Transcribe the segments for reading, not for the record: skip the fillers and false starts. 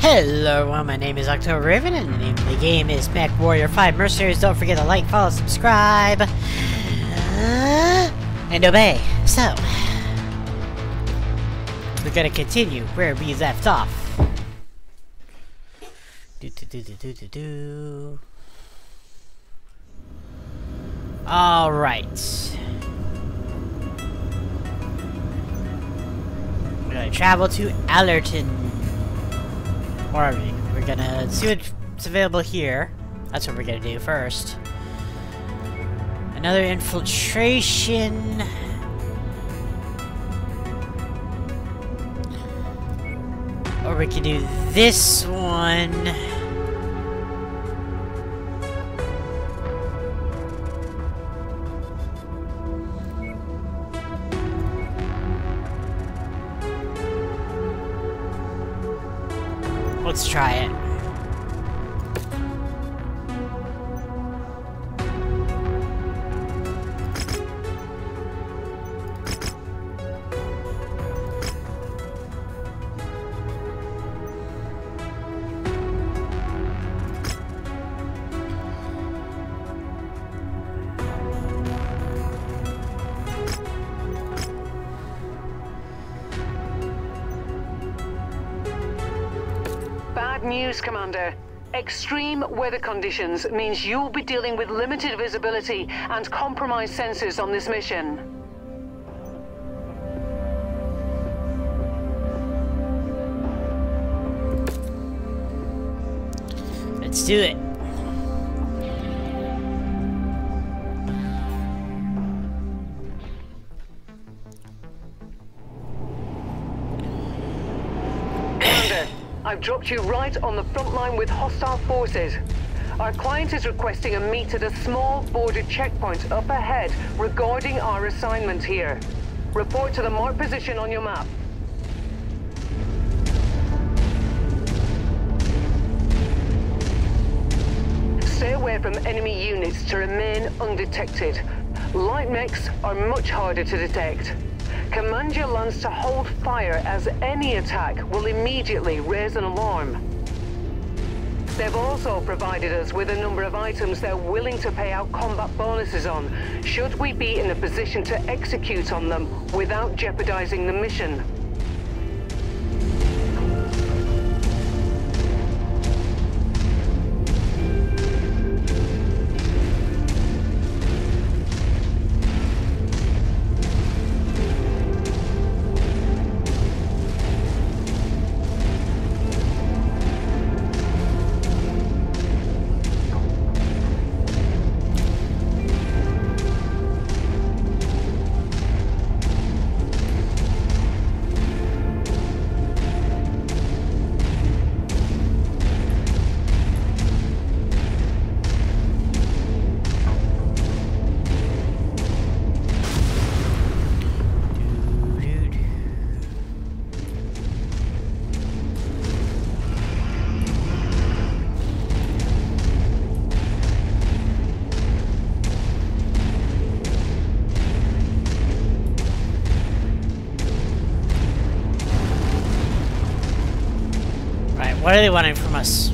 Hello everyone, my name is October Raven and the name of the game is MW5 Mercenaries. Don't forget to like, follow, subscribe, and obey. So, we're gonna continue where we left off. Alright. We're gonna travel to Allerton. Or are we? We're gonna see what's available here. That's what we're gonna do first. Another infiltration. Or we can do this one. Let's try it. Bad news, Commander. Extreme weather conditions means you'll be dealing with limited visibility and compromised sensors on this mission. Let's do it. I've dropped you right on the front line with hostile forces. Our client is requesting a meet at a small border checkpoint up ahead regarding our assignment here. Report to the marked position on your map. Stay away from enemy units to remain undetected. Light mechs are much harder to detect. Command your lance to hold fire as any attack will immediately raise an alarm. They've also provided us with a number of items they're willing to pay out combat bonuses on, should we be in a position to execute on them without jeopardizing the mission. What are they wanting from us?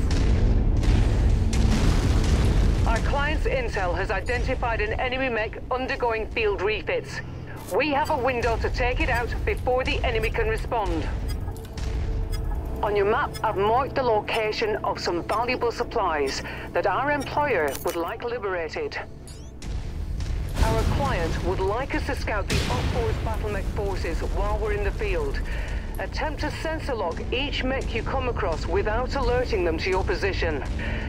Our client's intel has identified an enemy mech undergoing field refits. We have a window to take it out before the enemy can respond. On your map, I've marked the location of some valuable supplies that our employer would like liberated. Our client would like us to scout the off-board battle mech forces while we're in the field. Attempt to sensor log each mech you come across without alerting them to your position.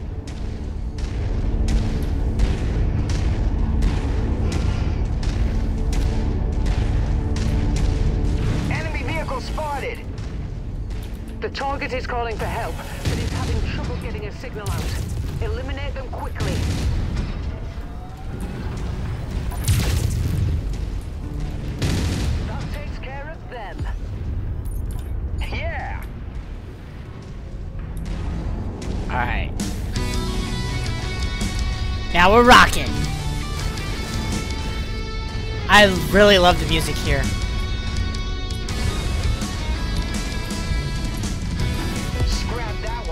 Enemy vehicle spotted! The target is calling for help, but is having trouble getting a signal out. Eliminate them quickly. That takes care of them. Yeah! Alright. Now we're rocking. I really love the music here. Scrap that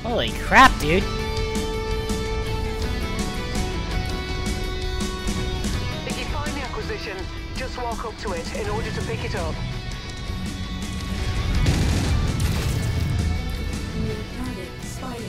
Holy crap, dude. If you find the acquisition, just walk up to it in order to pick it up. New target spotted.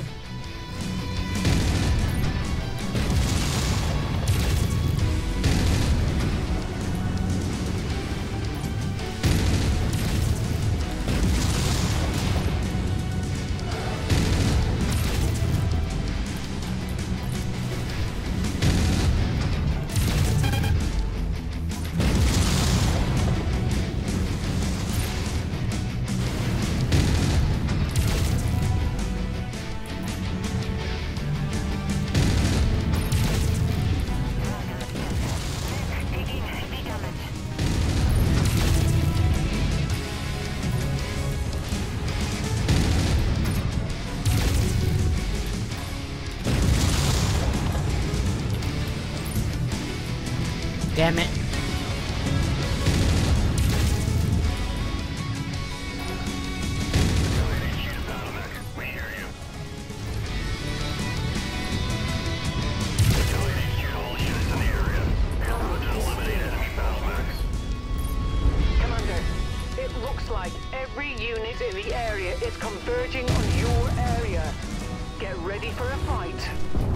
Damn it. Commander, it looks like every unit in the area is converging on your area. Get ready for a fight.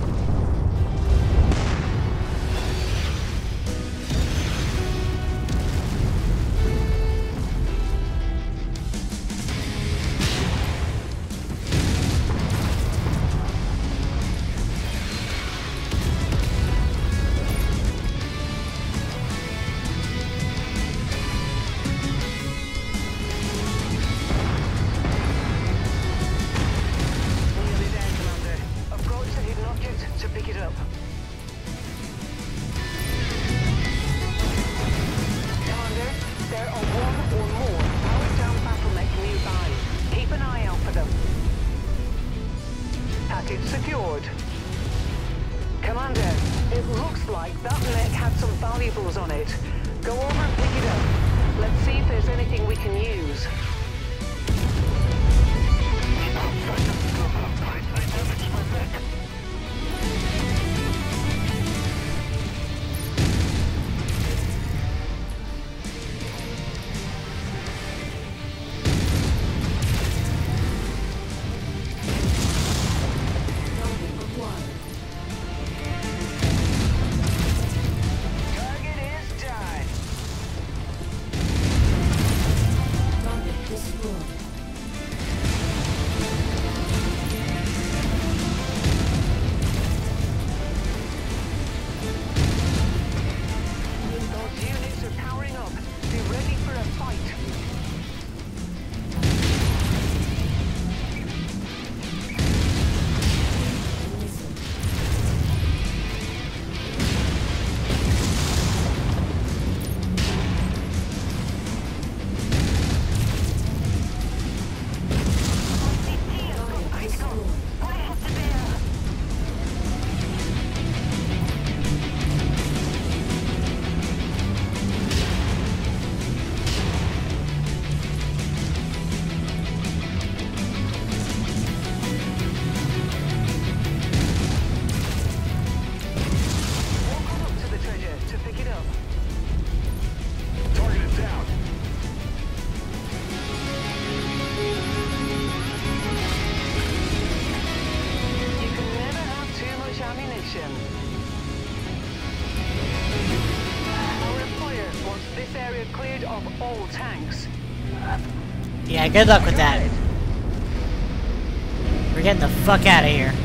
Package secured. Commander, it looks like that mech had some valuables on it. Go over and pick it up. Let's see if there's anything we can use. Cleared of all tanks. Yeah, good luck with that. We're getting the fuck out of here.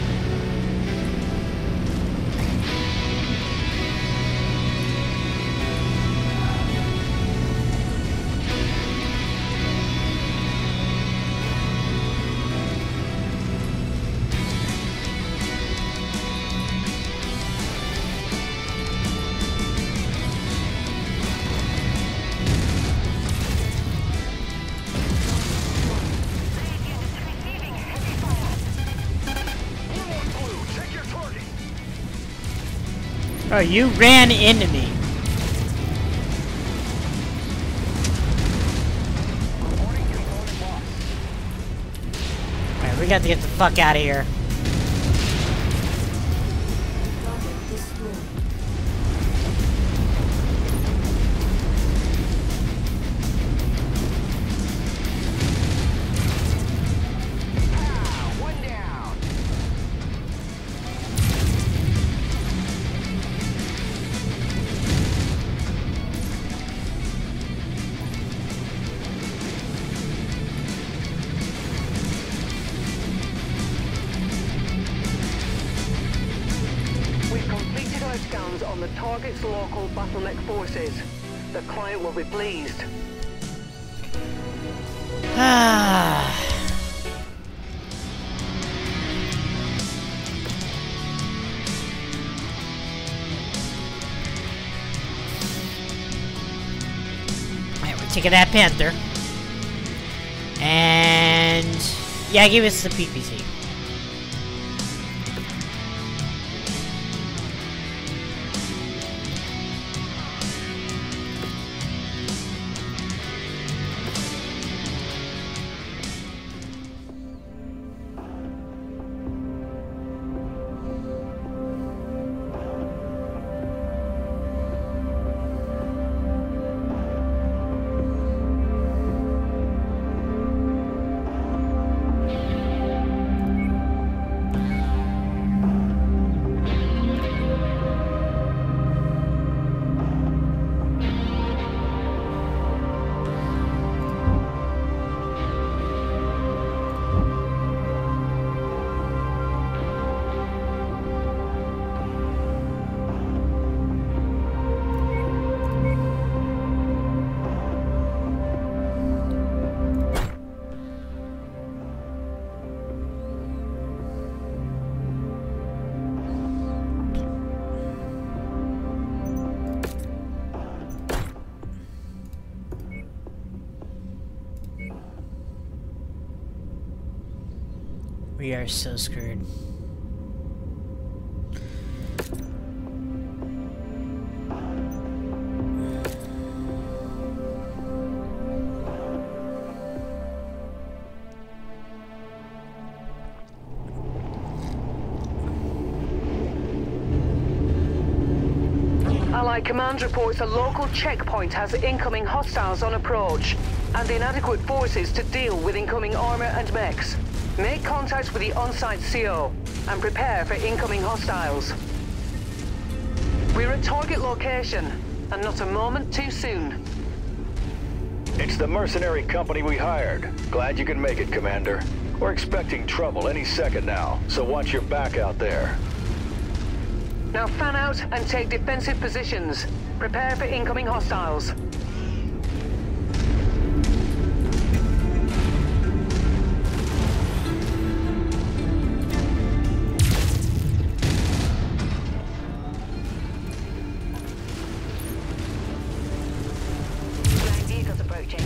Oh, you ran into me. Alright, we got to get the fuck out of here. Target destroyed. One down. We've completed our scans on the target's local bottleneck forces. The client will be pleased. Ah. Alright, we're taking that Panther. And yeah, give us the PPC. We are so screwed. Allied Command reports a local checkpoint has incoming hostiles on approach and inadequate forces to deal with incoming armor and mechs. Make contact with the on-site CO and prepare for incoming hostiles. We're at target location, and not a moment too soon. It's the mercenary company we hired. Glad you can make it, Commander. We're expecting trouble any second now, so watch your back out there. Now fan out and take defensive positions. Prepare for incoming hostiles. Ground vehicles approaching.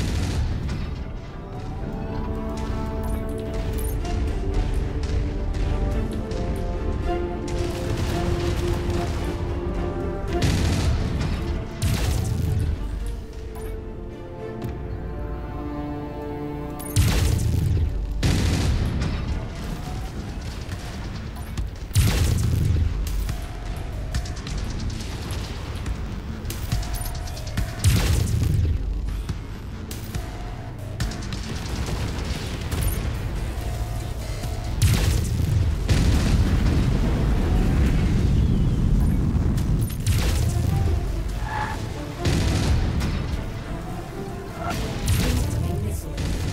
Incoming missile.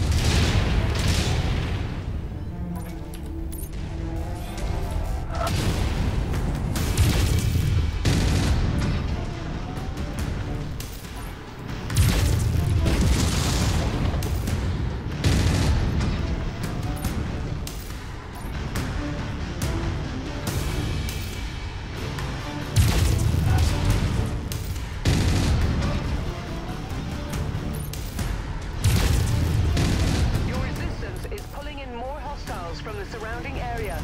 Your resistance is pulling in more hostiles from the surrounding area.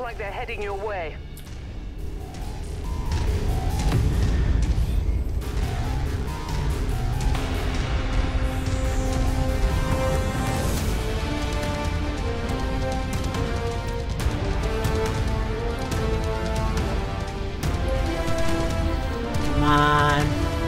like they're heading your way. Come on.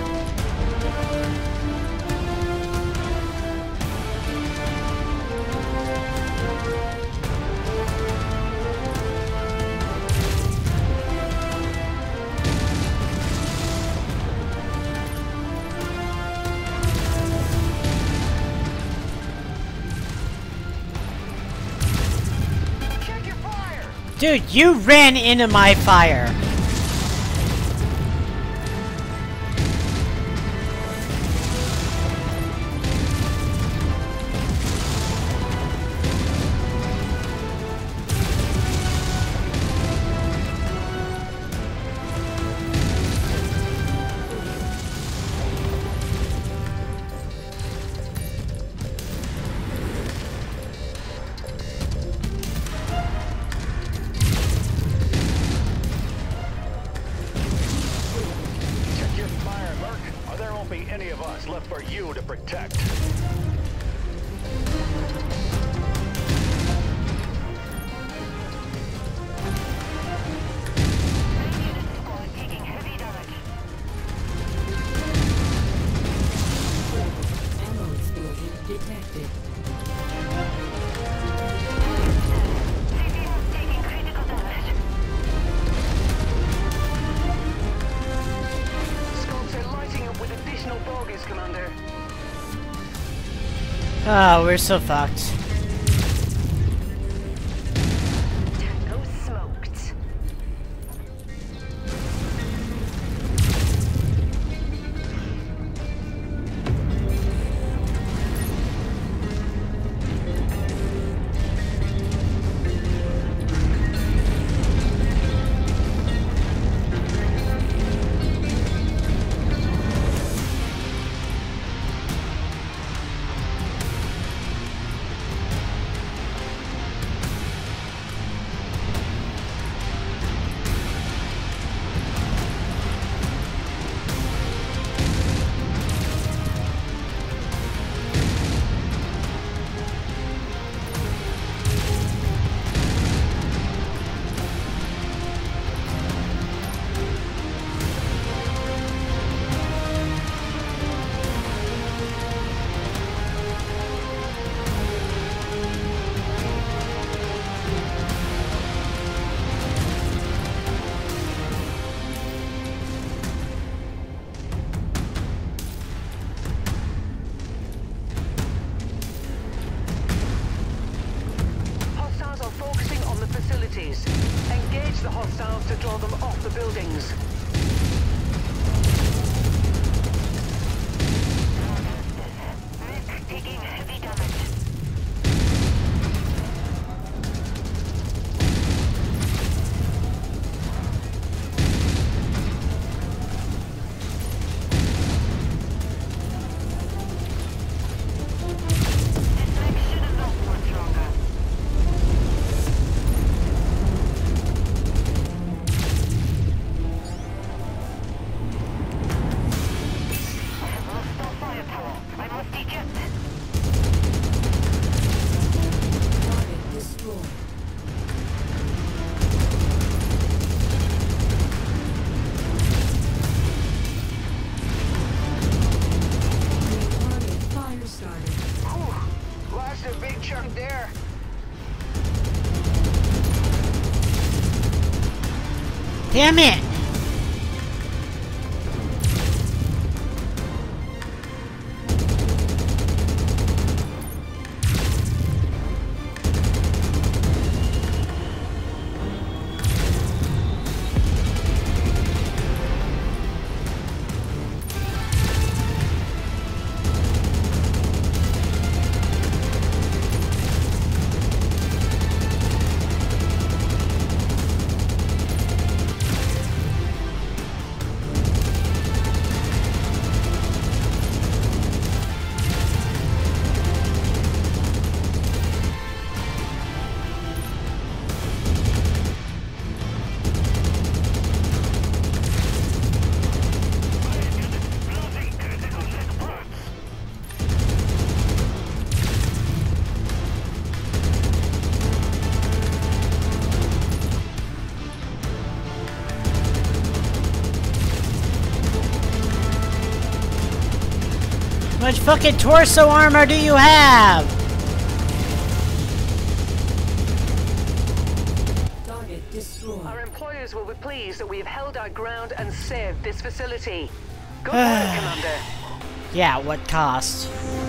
Check your fire! Dude, you ran into my fire. Check your fire, Merc, or there won't be any of us left for you to protect. Ammo explosion detected. Scopes are lighting up with additional bogies, Commander. Oh, we're so fucked. No smoked. Hostiles are focusing on the facilities. Engage the hostiles to draw them off the buildings. Taking heavy damage. Target destroyed. Target fire started. Lost a big chunk there. Damn it! much fucking torso armor do you have? Target destroyed. Our employers will be pleased that we have held our ground and saved this facility. Good work, Commander. Yeah, what cost?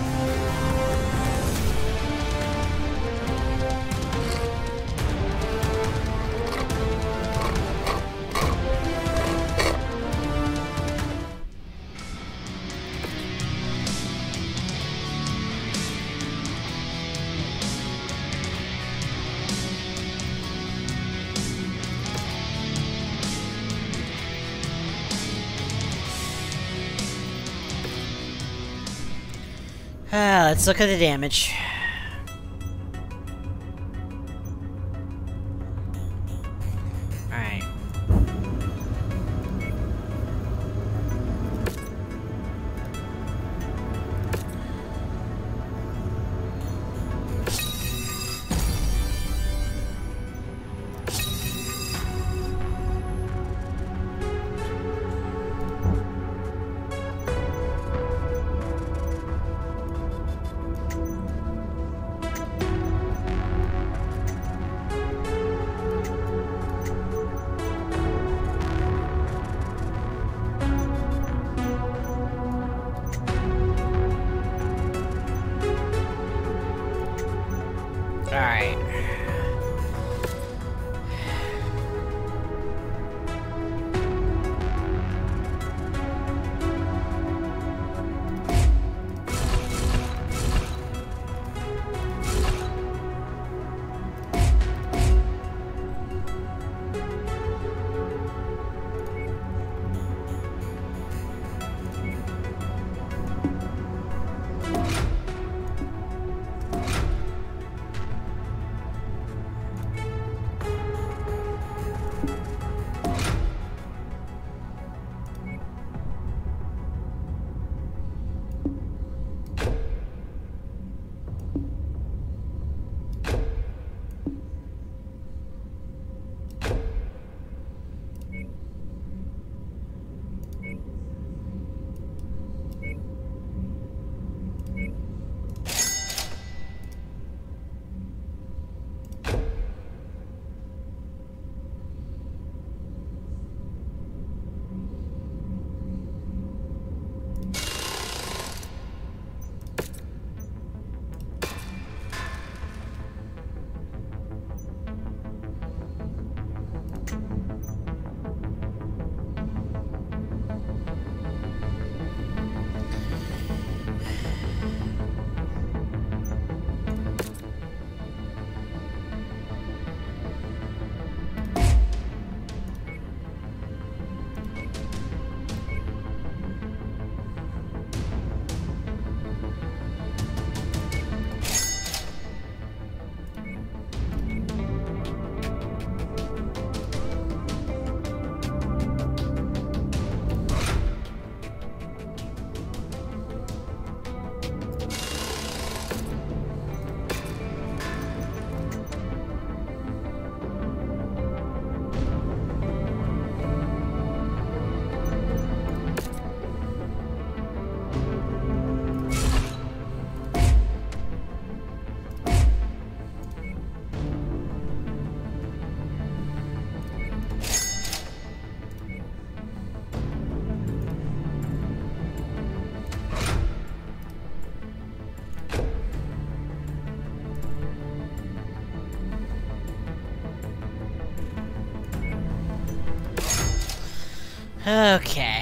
Let's look at the damage. Alright. Alright. Okay.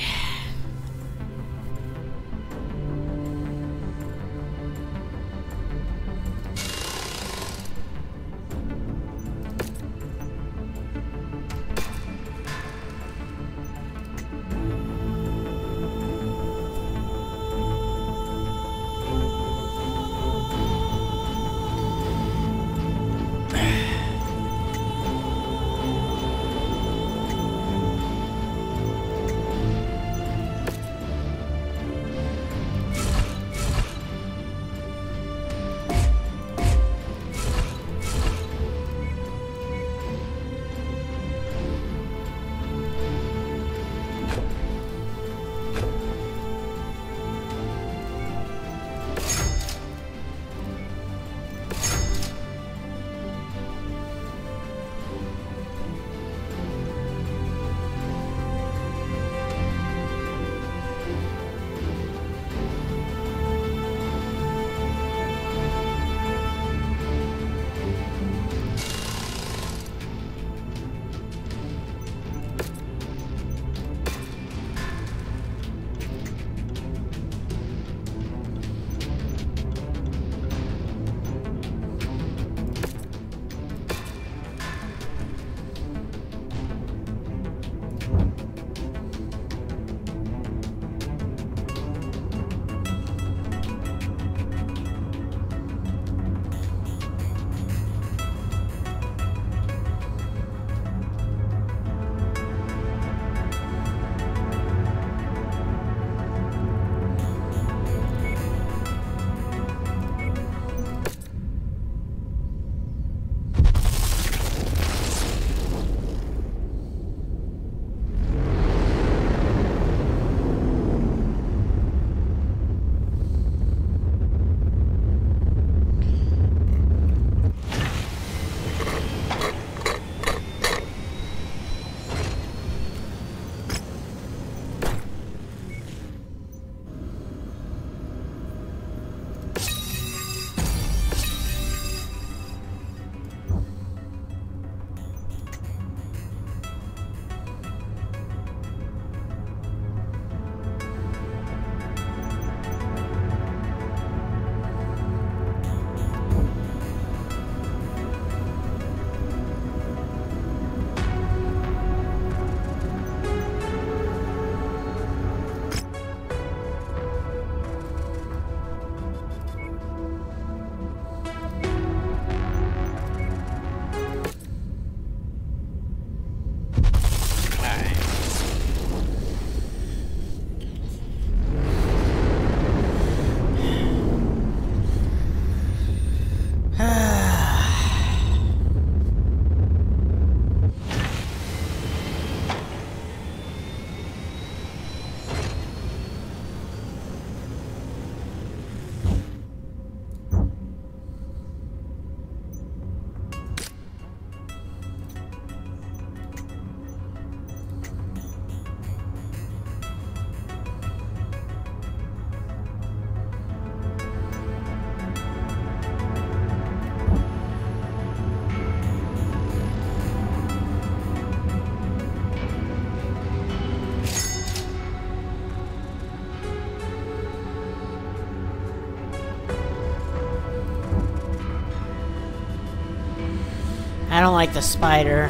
like the spider.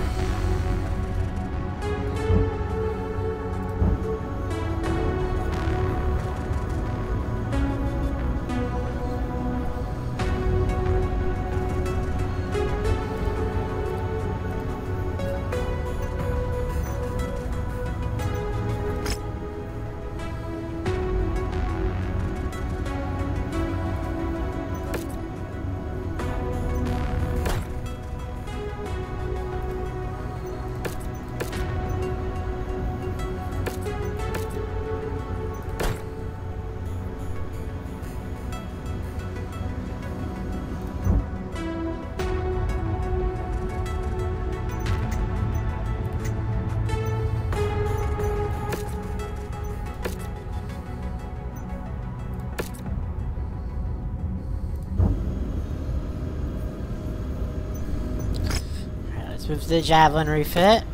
Let's move to the javelin refit.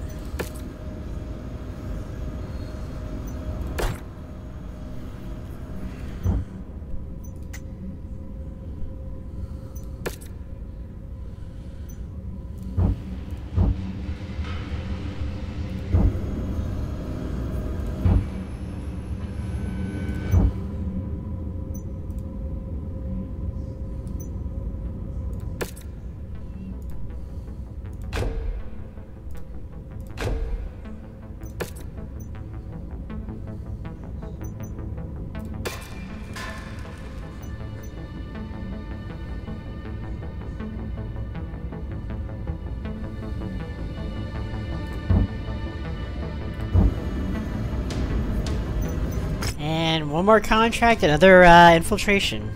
And one more contract, another infiltration.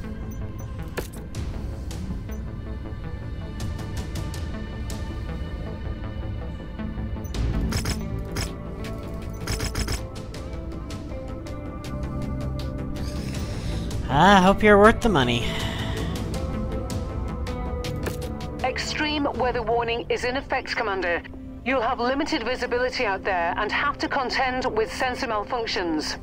I hope you're worth the money. Extreme weather warning is in effect, Commander. You'll have limited visibility out there and have to contend with sensor malfunctions.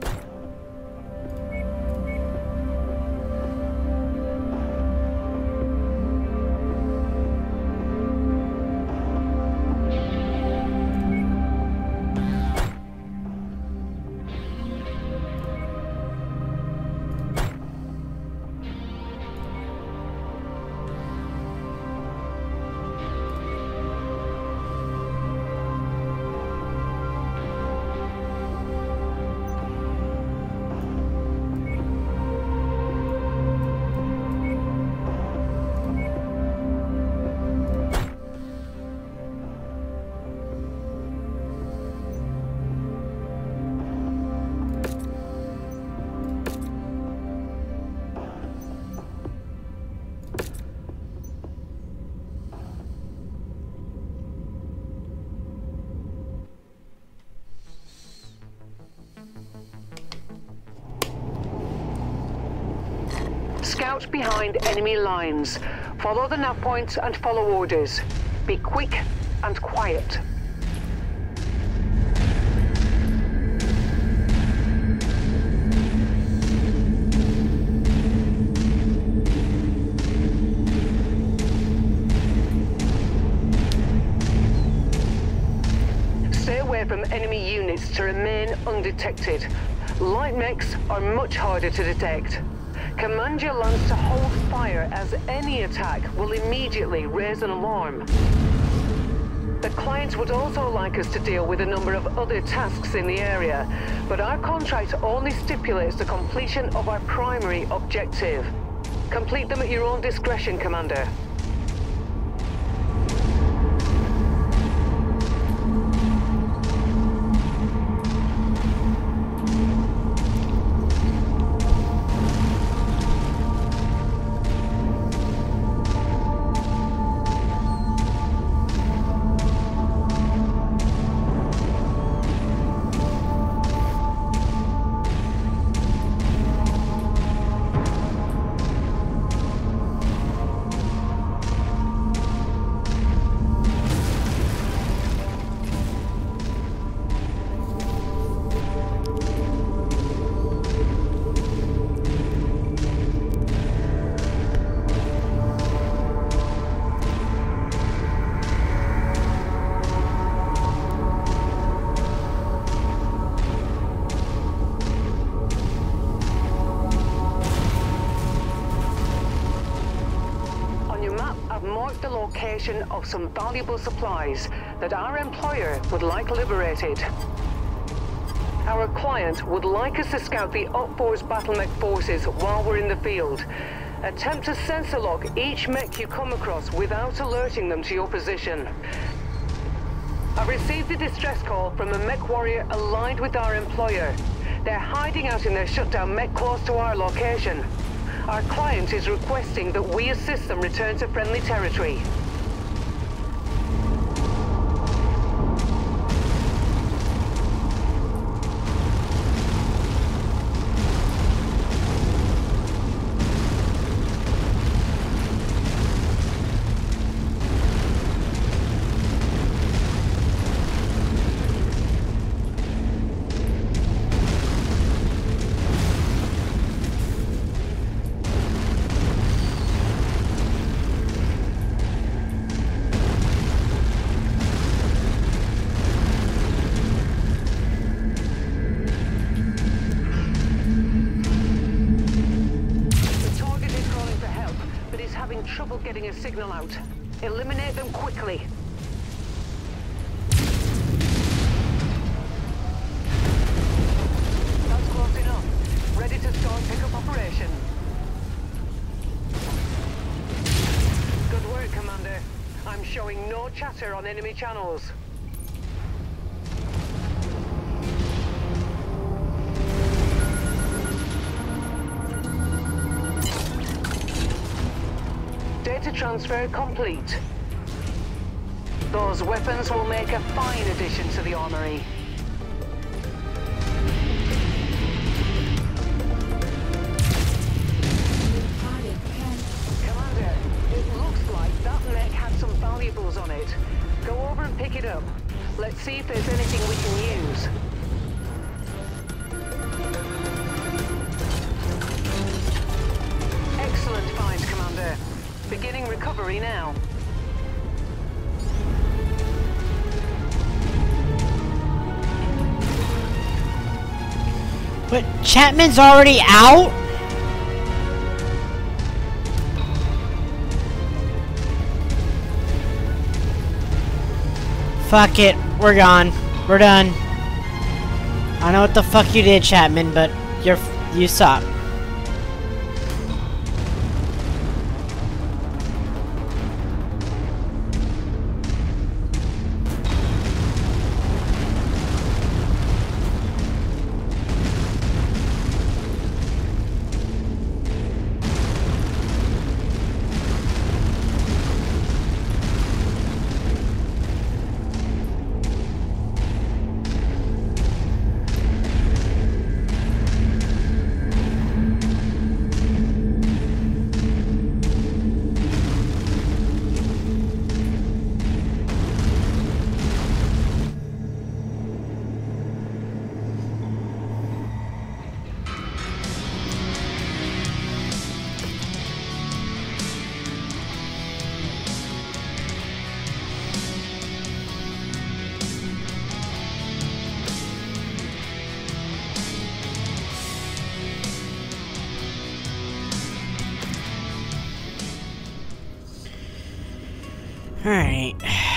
Scout behind enemy lines. Follow the nav points and follow orders. Be quick and quiet. Stay away from enemy units to remain undetected. Light mechs are much harder to detect. Command your lance to hold fire, as any attack will immediately raise an alarm. The client would also like us to deal with a number of other tasks in the area, but our contract only stipulates the completion of our primary objective. Complete them at your own discretion, Commander. location of some valuable supplies that our employer would like liberated. Our client would like us to scout the Op4's battle mech forces while we're in the field. Attempt to sensor lock each mech you come across without alerting them to your position. I've received a distress call from a mech warrior aligned with our employer. They're hiding out in their shutdown mech close to our location. Our client is requesting that we assist them return to friendly territory. Trouble getting a signal out. Eliminate them quickly. That's close enough. Ready to start pickup operation. Good work, Commander. I'm showing no chatter on enemy channels. Data transfer complete. Those weapons will make a fine addition to the armory. Commander, it looks like that mech had some valuables on it. Go over and pick it up. Let's see if there's anything we can use. Excellent find, Commander. Beginning recovery now. But Chapman's already out? Fuck it. We're gone. We're done. I don't know what the fuck you did, Chapman, but you suck. Alright.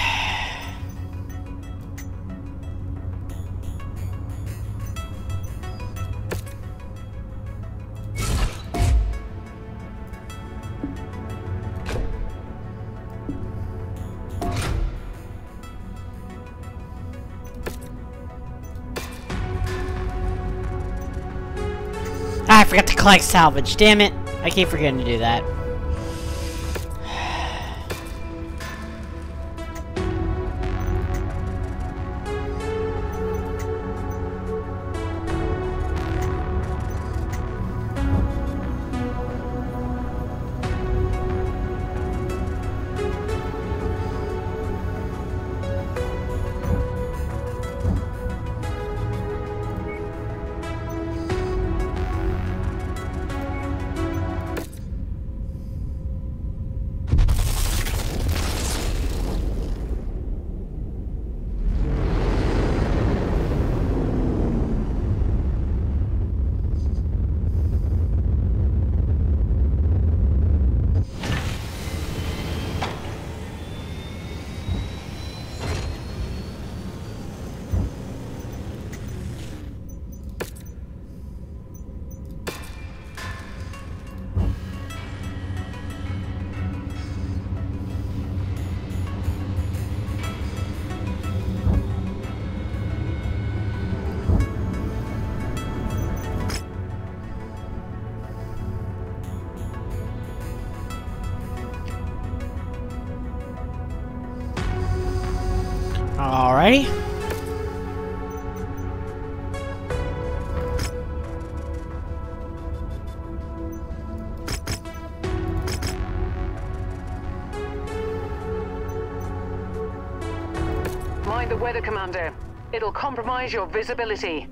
I forgot to collect salvage, damn it. I keep forgetting to do that. Alrighty. Mind the weather, Commander. It'll compromise your visibility.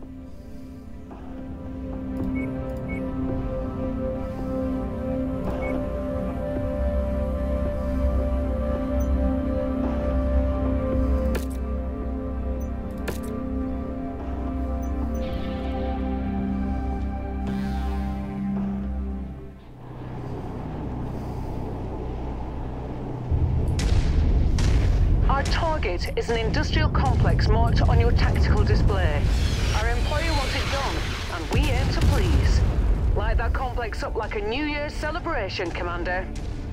Our target is an industrial complex marked on your tactical display. Our employer wants it done, and we aim to please. Light that complex up like a New Year's celebration, Commander.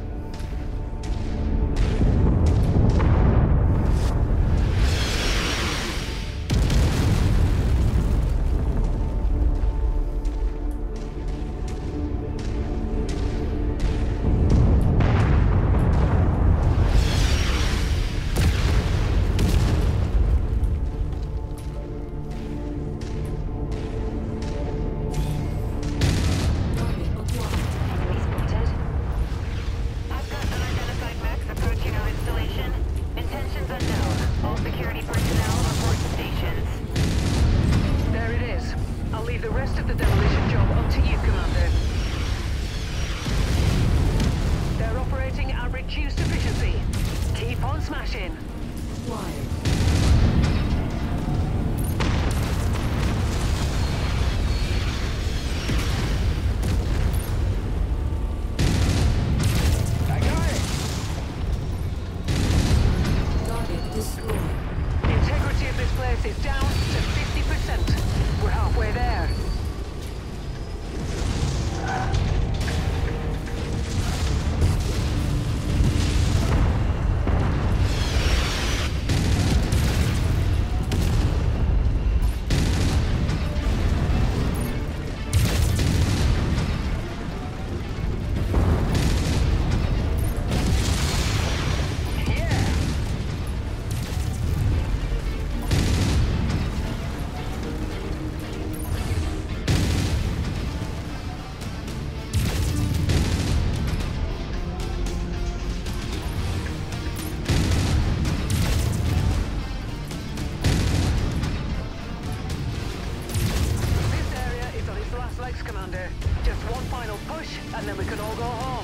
And then we can all go home.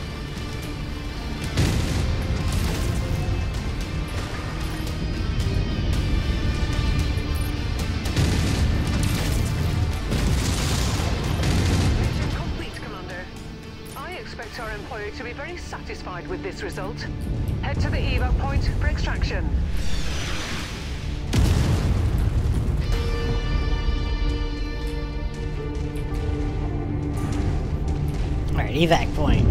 Mission complete, Commander. I expect our employer to be very satisfied with this result. Head to the evac point for extraction. Alright, evac point.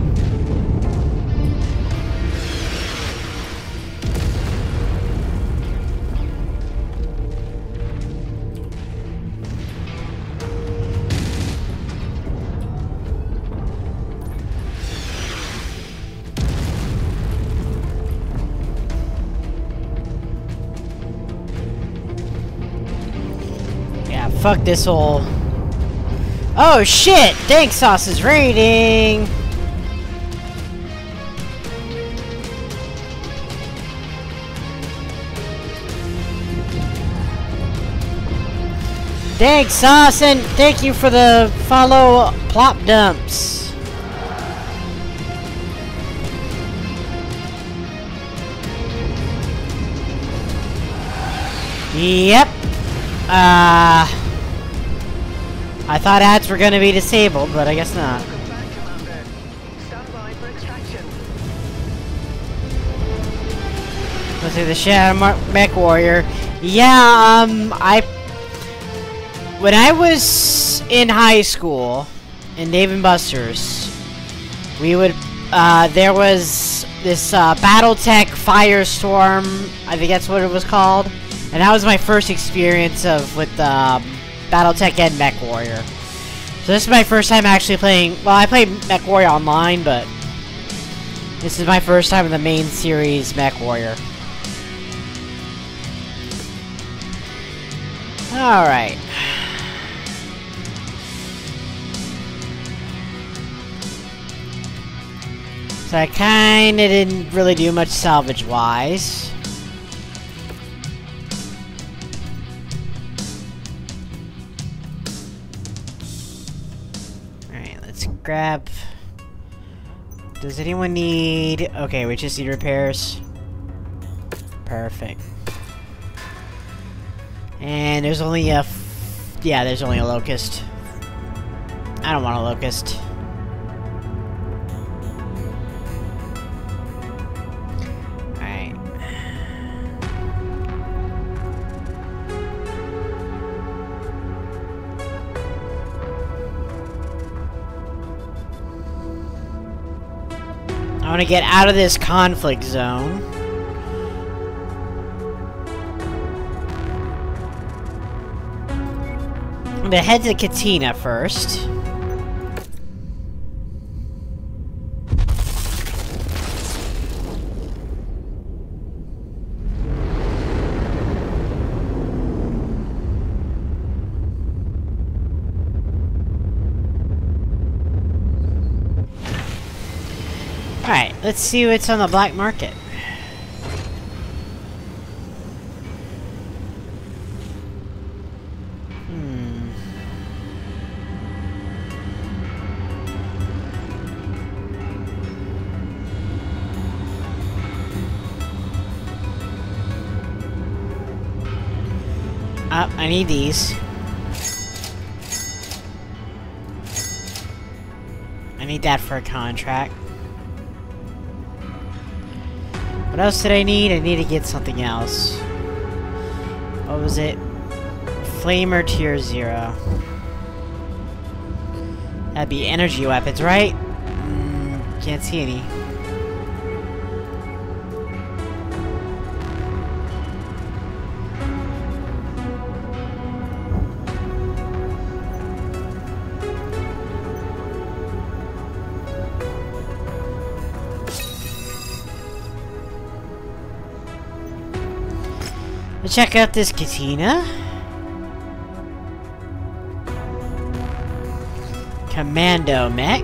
Yeah, fuck this whole... Oh shit! Dank Sauce is raiding! Thanks, Sauce, and thank you for the follow plop dumps. Yep. I thought ads were gonna be disabled, but I guess not. Welcome back, Commander. Stand by for extraction. Let's see the Shadow Mech Warrior. Yeah, when I was in high school, in Dave & Buster's, we would, there was this, Battletech Firestorm, I think that's what it was called, and that was my first experience with, Battletech and Mech Warrior. So this is my first time actually playing, well, I played Mech Warrior online, but this is my first time in the main series Mech Warrior. Alright. So I kinda didn't really do much salvage-wise. Alright, let's grab... Does anyone need... Okay, we just need repairs. Perfect. And there's only a... Yeah, there's only a locust. I don't want a locust. Alright. I want to get out of this conflict zone. I'm gonna head to Katina first. Alright, let's see what's on the black market. I need these. I need that for a contract. What else did I need? I need to get something else. What was it? Flamer tier 0. That'd be energy weapons, right? Can't see any. Check out this Katina. Commando mech.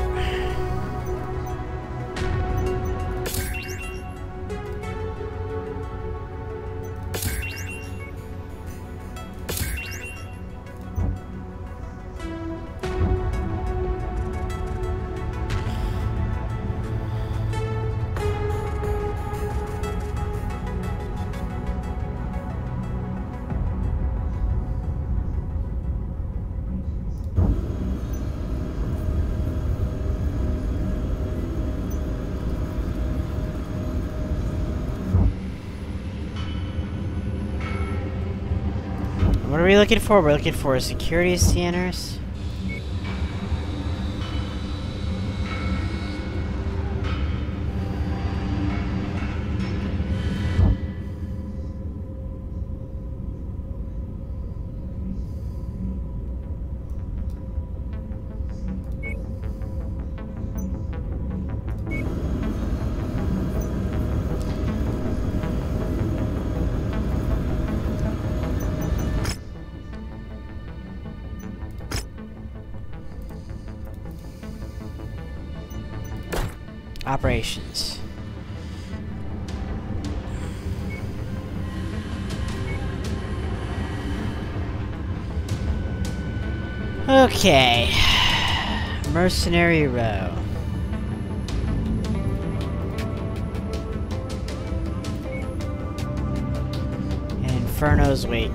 What are we looking for? We're looking for security scanners. Operations. Okay. Mercenary Row. Inferno's Wake.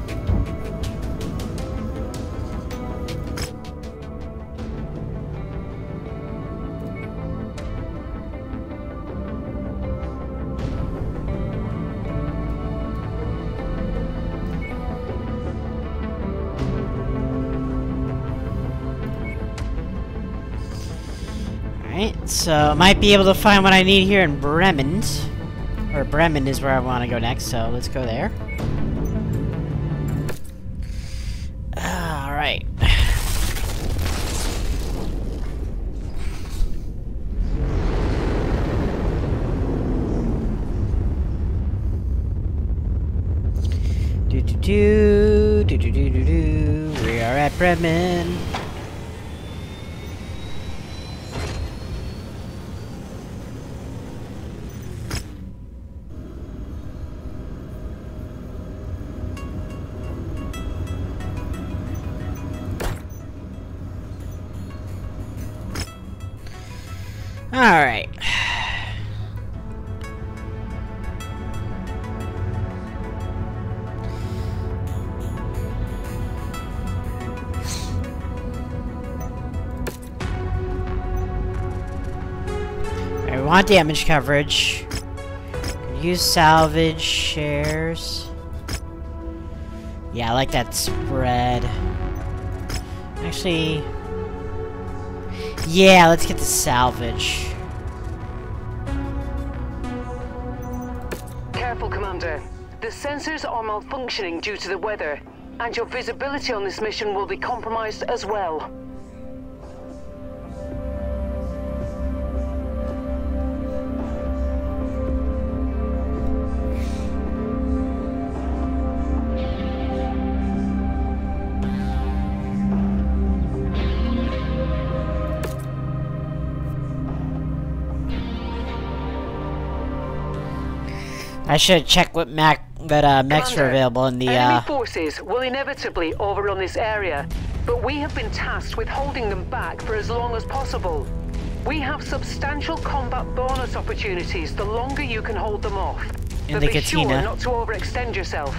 Alright, so I might be able to find what I need here in Bremen. Or Bremen is where I want to go next, so let's go there. Alright. We are at Bremen. Alright. I want damage coverage. Use salvage shares. Yeah, I like that spread. Actually, yeah, let's get the salvage. Careful, Commander. The sensors are malfunctioning due to the weather, and your visibility on this mission will be compromised as well. I should check what mechs were available in the enemy forces will inevitably overrun this area, but we have been tasked with holding them back for as long as possible. We have substantial combat bonus opportunities the longer you can hold them off. In but the be sure Katina. not to overextend yourself.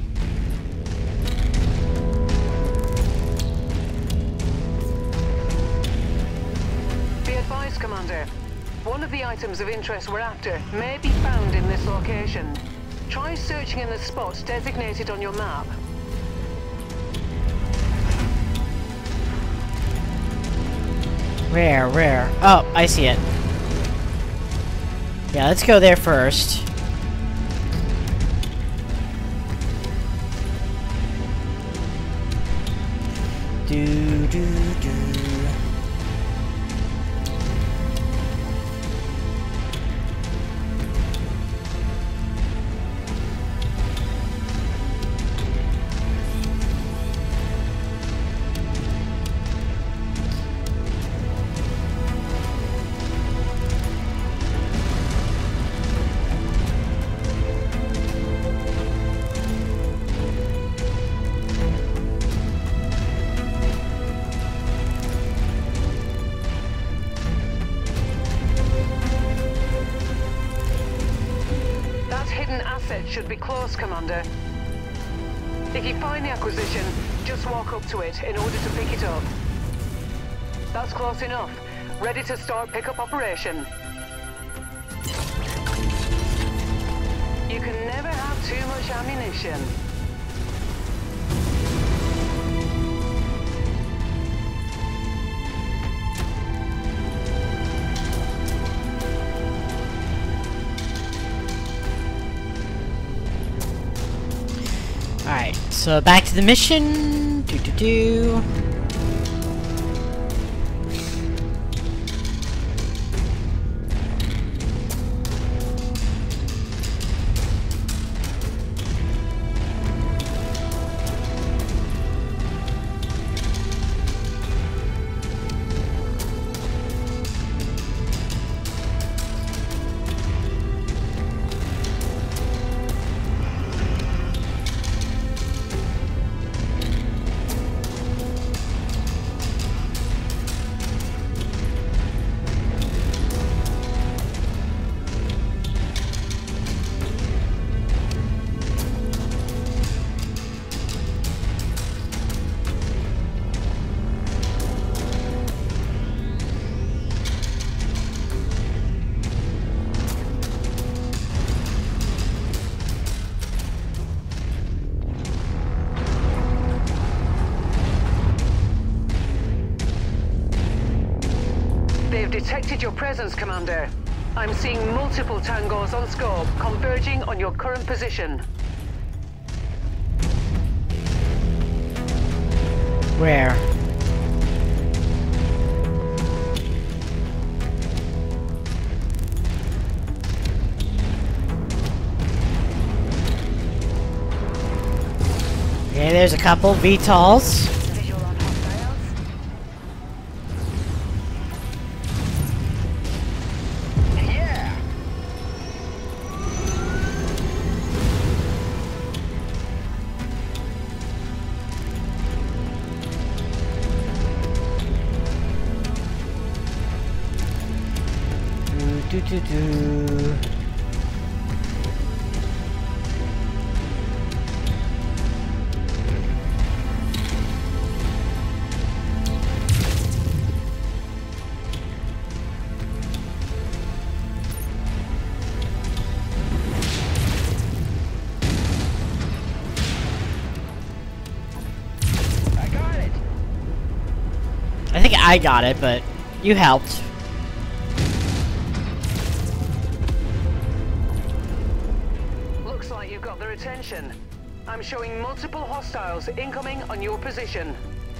Be advised, Commander. One of the items of interest we're after may be found in this location. Try searching in the spots designated on your map. Where? Oh, I see it. Yeah, let's go there first. Do. Should be close, Commander. If you find the acquisition, just walk up to it in order to pick it up. That's close enough. Ready to start pickup operation. You can never have too much ammunition. Alright, so back to the mission. Do. They've detected your presence, Commander. I'm seeing multiple tangos on scope converging on your current position. Where? Okay, there's a couple VTOLs. Visual on hostiles. Yeah. Do. I got it. I think I got it, but you helped. Looks like you've got their attention. I'm showing multiple hostiles incoming on your position.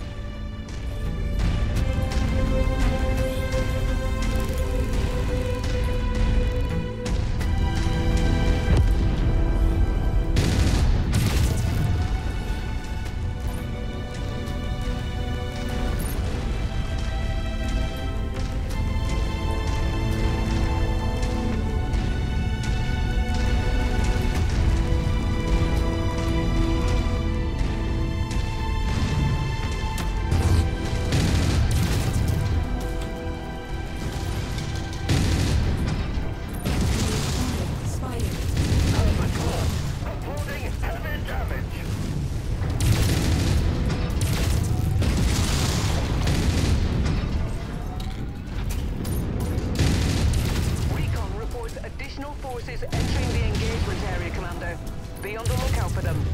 Spider. Uploading heavy damage. Recon reports additional forces entering the engagement area, Commander. Be on the lookout for them.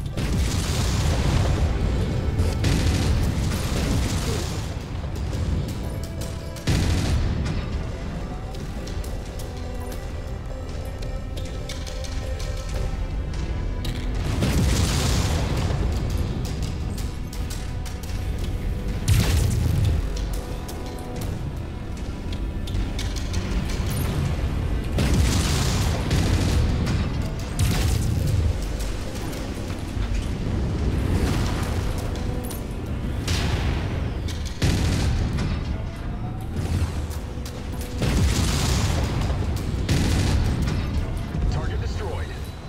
Target destroyed.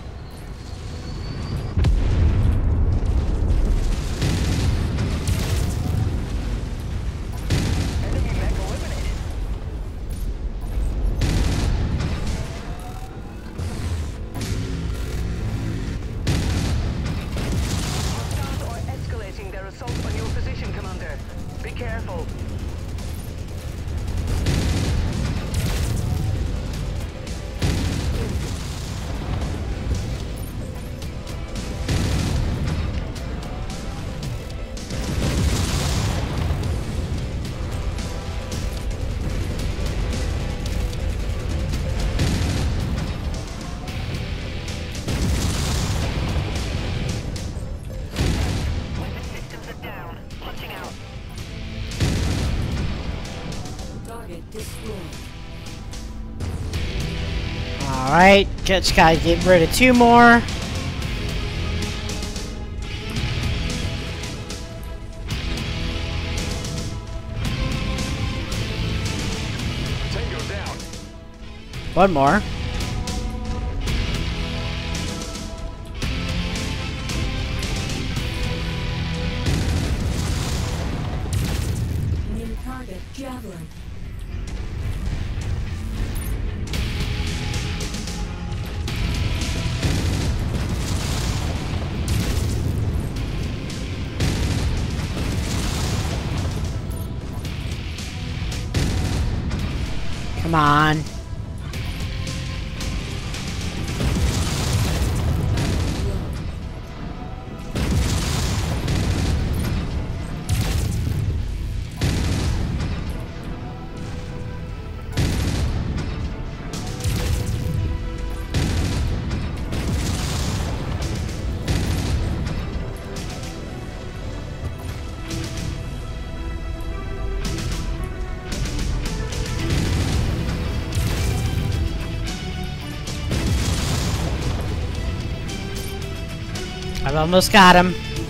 Enemy mech eliminated. Hostiles are escalating their assault on your position, Commander. Be careful. Weapon systems are down. Punching out. Target destroyed. Alright, just gotta get rid of 2 more. Tango down. 1 more. New target Javelin. Come on. I've almost got him.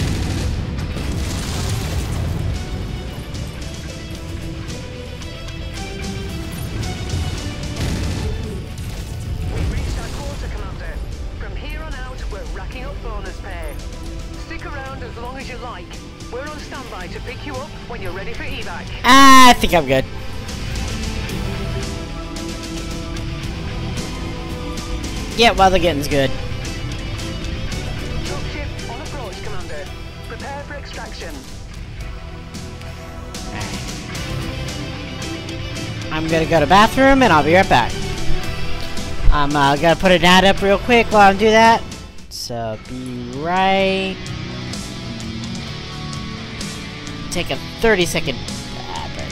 long as you like. We're on standby to pick you up when you're ready for evac. I think I'm good. Yeah, while the getting's good. Drop ship on approach, Commander. Prepare for extraction. I'm gonna go to the bathroom and I'll be right back. I'm gonna put an ad up real quick while I do that. So be right. Take a 30-second ad break.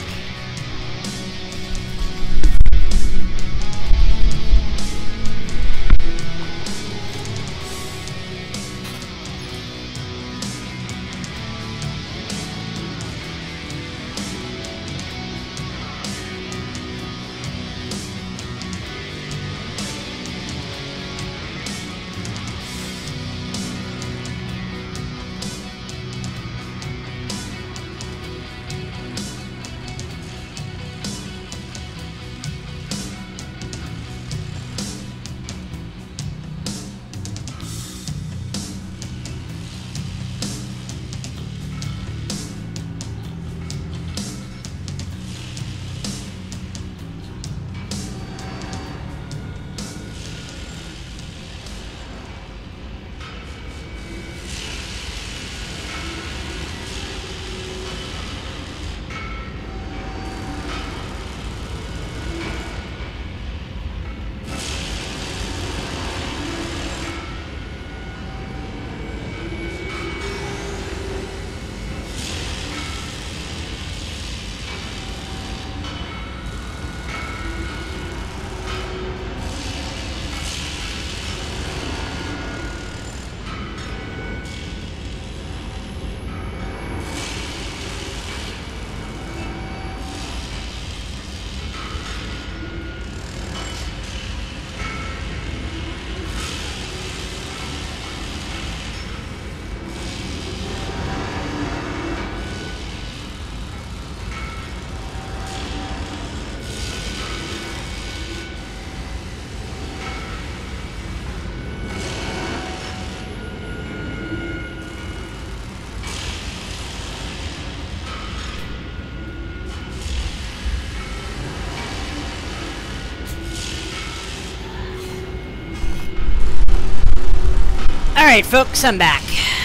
Alright, folks, I'm back.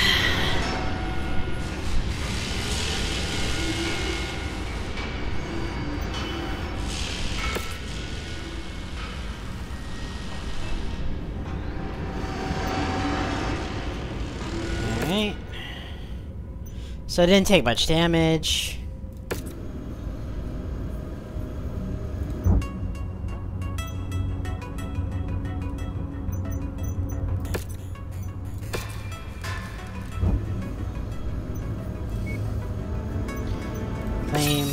Alright. So it didn't take much damage. Claim.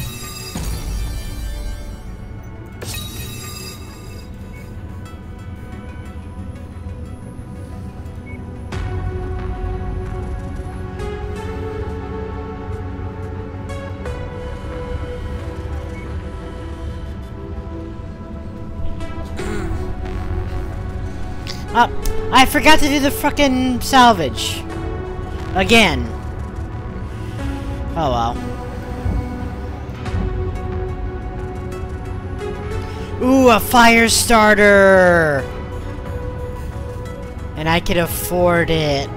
Oh, I forgot to do the frickin' salvage. Again. Oh well. Ooh, a fire starter! And I can afford it.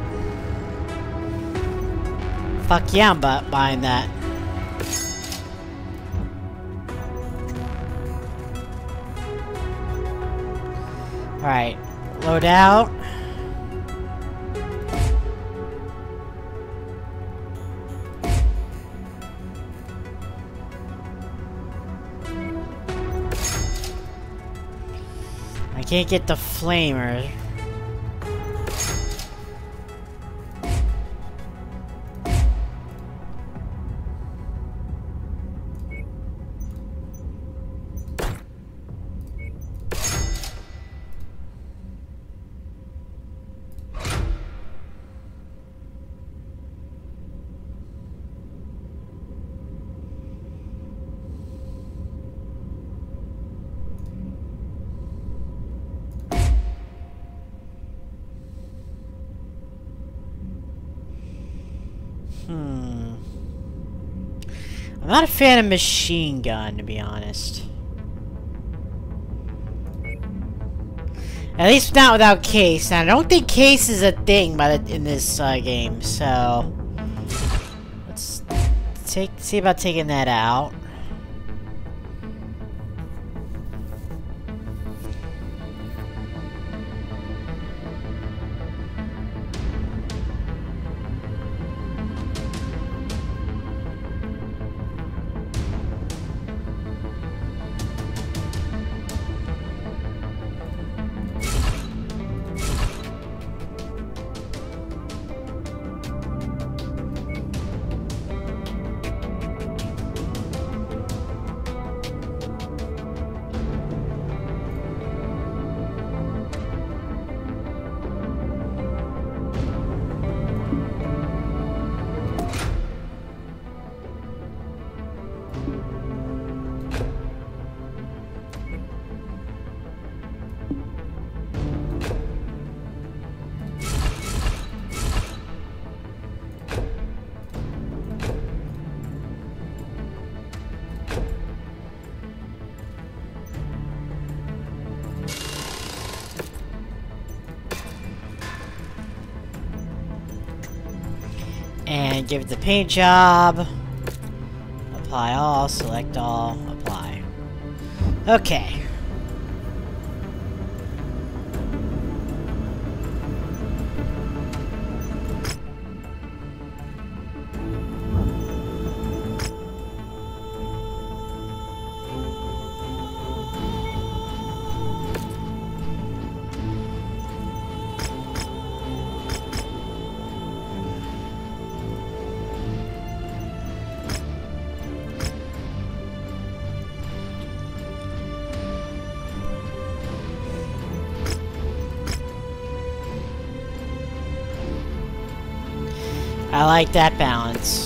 Fuck yeah, I'm buying that. Alright, load out. I can't get the flamer. I'm not a fan of machine gun, to be honest. At least not without case. And I don't think case is a thing in this game, so let's see about taking that out. And give it the paint job. Apply all, select all, apply. Okay. I like that balance.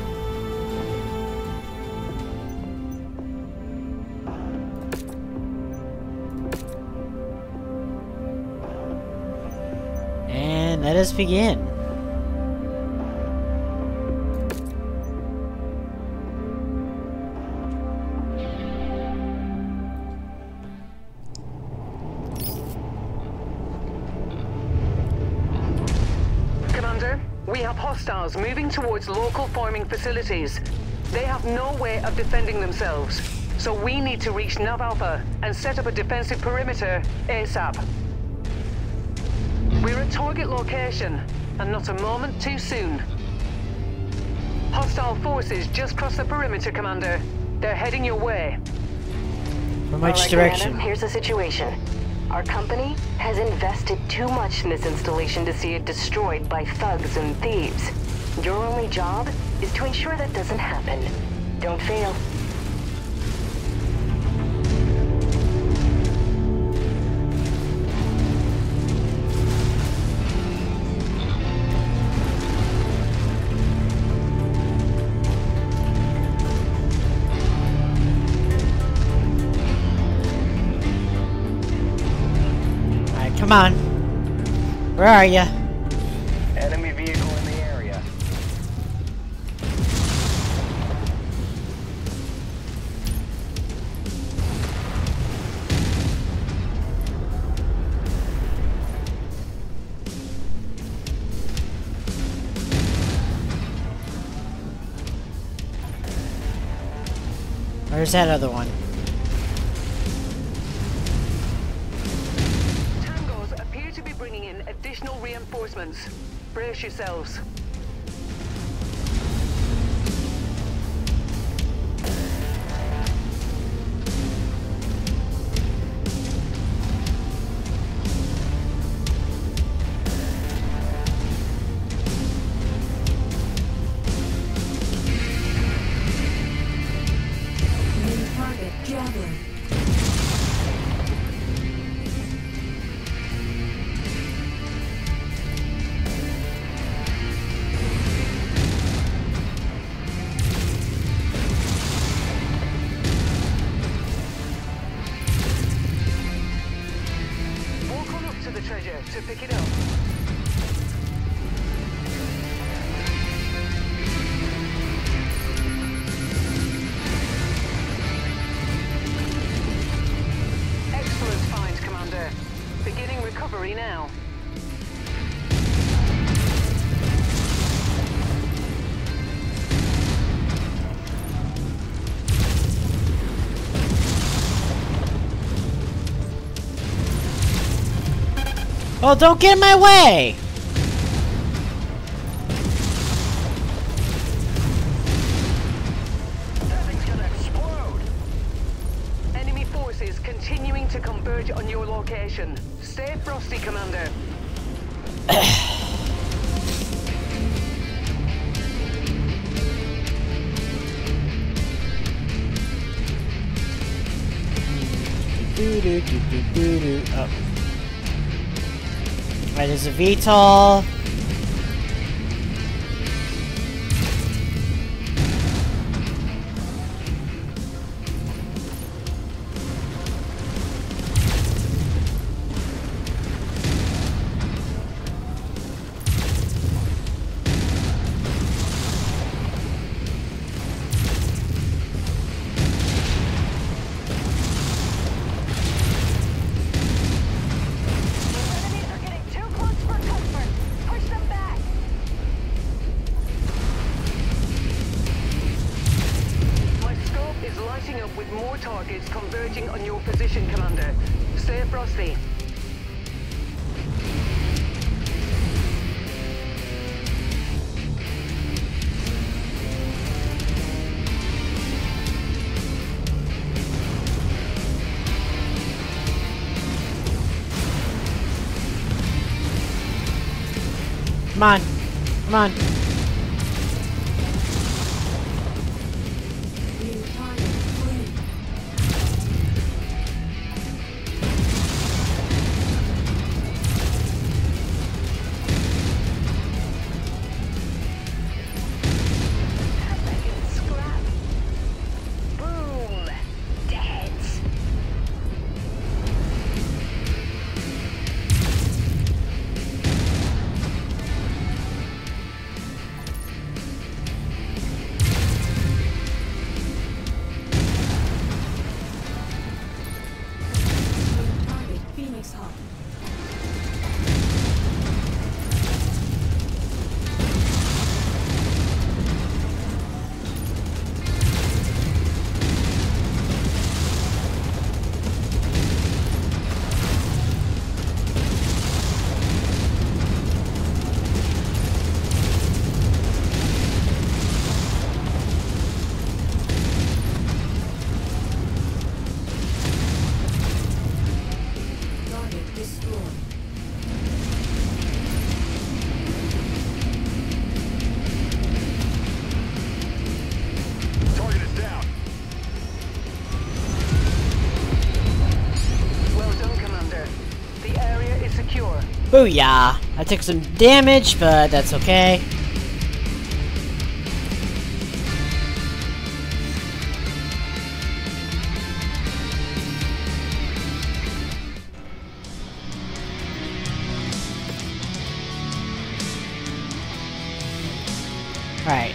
And let us begin. We have hostiles moving towards local farming facilities. They have no way of defending themselves, so we need to reach Nav Alpha and set up a defensive perimeter ASAP. We're at target location, and not a moment too soon. Hostile forces just crossed the perimeter, Commander. They're heading your way. From which direction? Commander, here's the situation. Our company has invested too much in this installation to see it destroyed by thugs and thieves. Your only job is to ensure that doesn't happen. Don't fail. Come on. Where are you? Enemy vehicle in the area. Where's that other one? Additional reinforcements. Brace yourselves. Main target Javelin. To pick it up. Oh, don't get in my way! That thing's gonna explode! Enemy forces continuing to converge on your location. Stay frosty, Commander. Oh. Right, there's a VTOL. Enemies are getting too close for comfort. Push them back. My scope is lighting up with more targets converging on your position, Commander. Stay frosty. Come on. Come on. New target clear. Scrap. Boom. Dead. New target Phoenix Hawk. Target destroyed. Target is down. Well done, Commander. The area is secure. Booyah! I took some damage, but that's okay. Alright.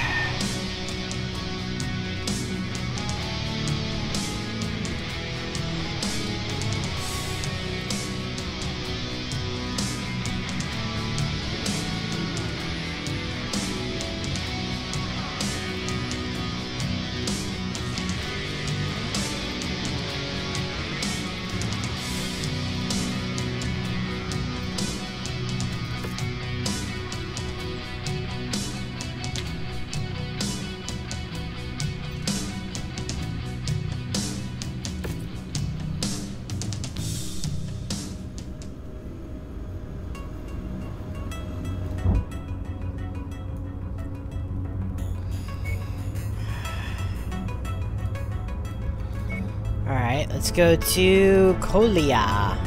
Alright, let's go to Kolia.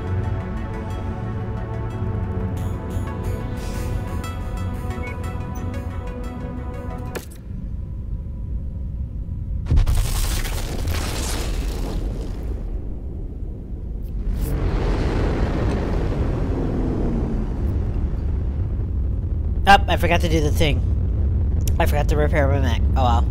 Oh, I forgot to do the thing. I forgot to repair my mech. Oh well.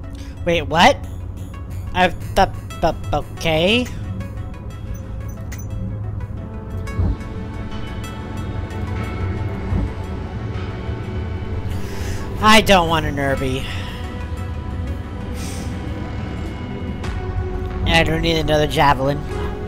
Wait, what? Okay. I don't want an Irby. And I don't need another Javelin.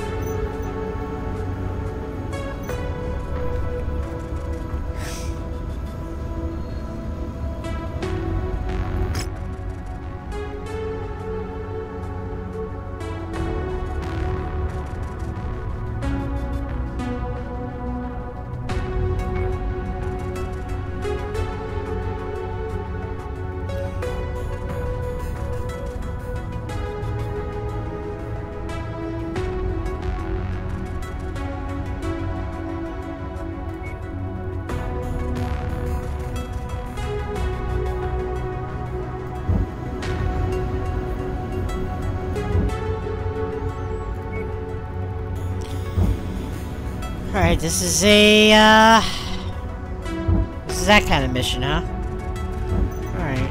Alright, this is a, this is that kind of mission, huh? Alright.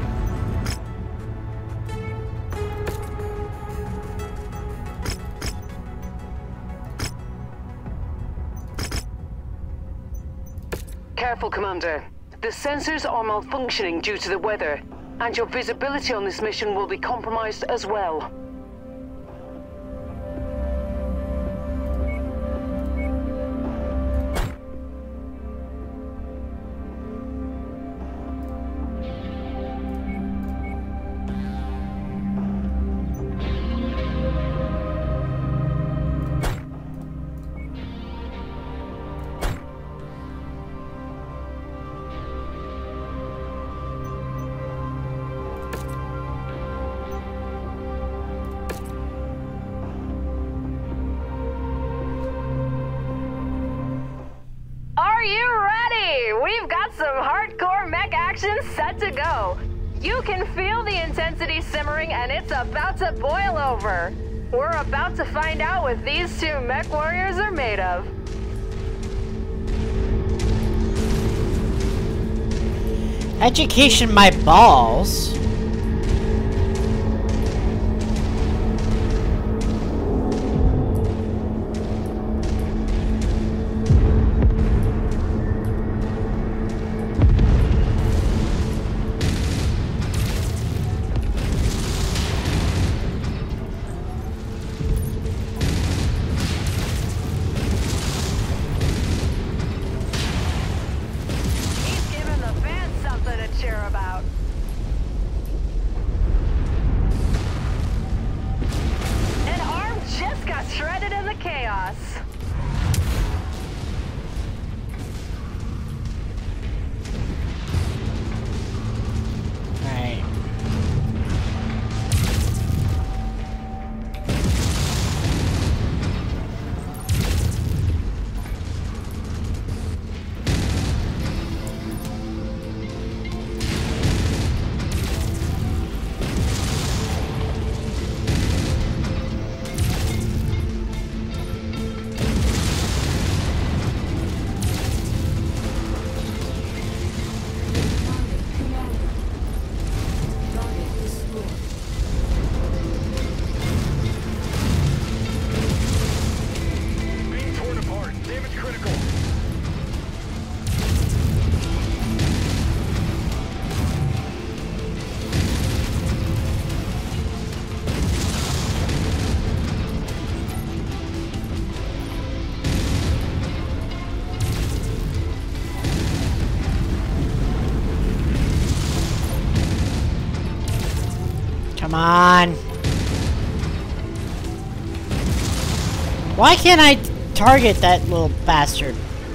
Careful, Commander. The sensors are malfunctioning due to the weather, and your visibility on this mission will be compromised as well. Are you ready? We've got some hardcore mech action set to go. You can feel the intensity simmering and it's about to boil over. We're about to find out what these two mech warriors are made of. Education my balls. Come on. Why can't I target that little bastard?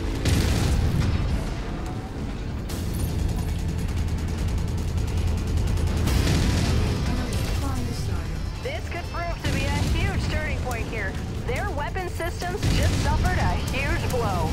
This could prove to be a huge turning point here. Their weapon systems just suffered a huge blow.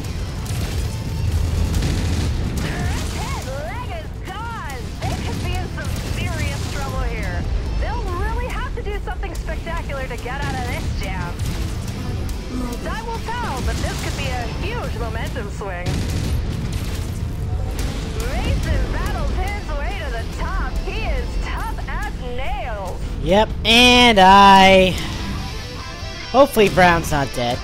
Head leg is gone. They could be in some serious trouble here. They'll really have to do something spectacular to get out of this jam. Time will tell, but this could be a huge momentum swing. Mason battles his way to the top. He is tough as nails. Yep, and I... Hopefully Brown's not dead.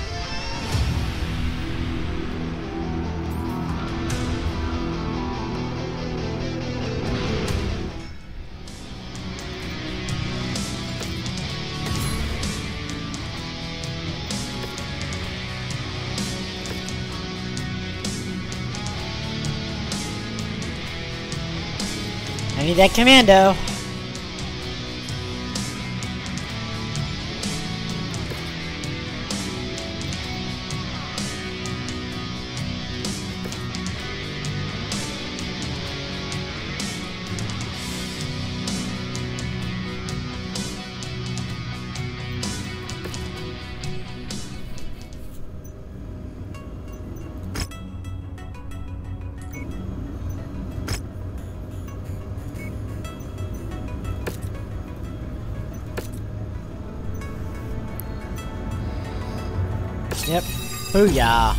I need that commando. Yep. Booyah.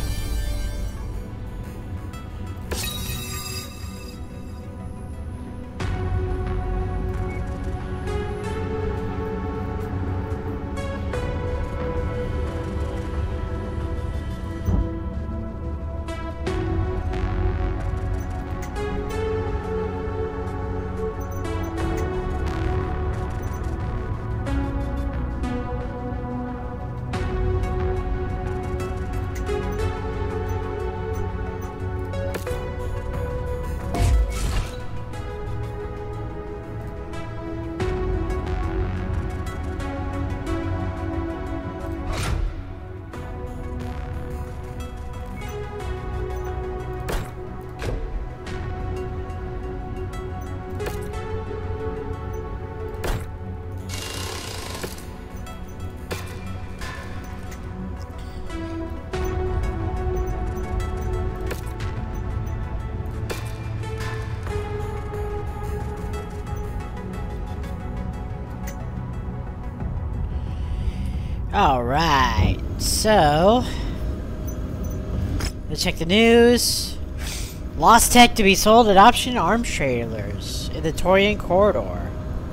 Alright, so let's check the news. Lost tech to be sold at option arms trailers in the Torian corridor.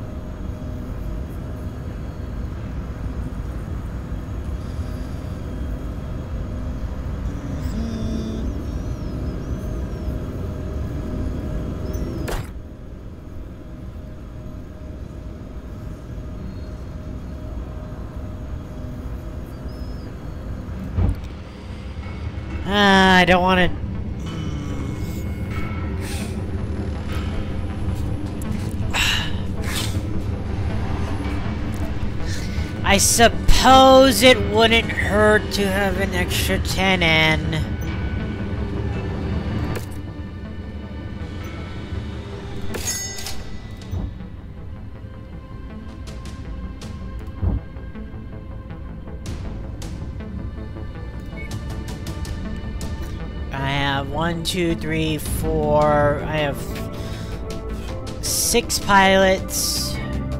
I don't want to. I suppose it wouldn't hurt to have an extra 10N. I have 1, 2, 3, 4. I have 6 pilots.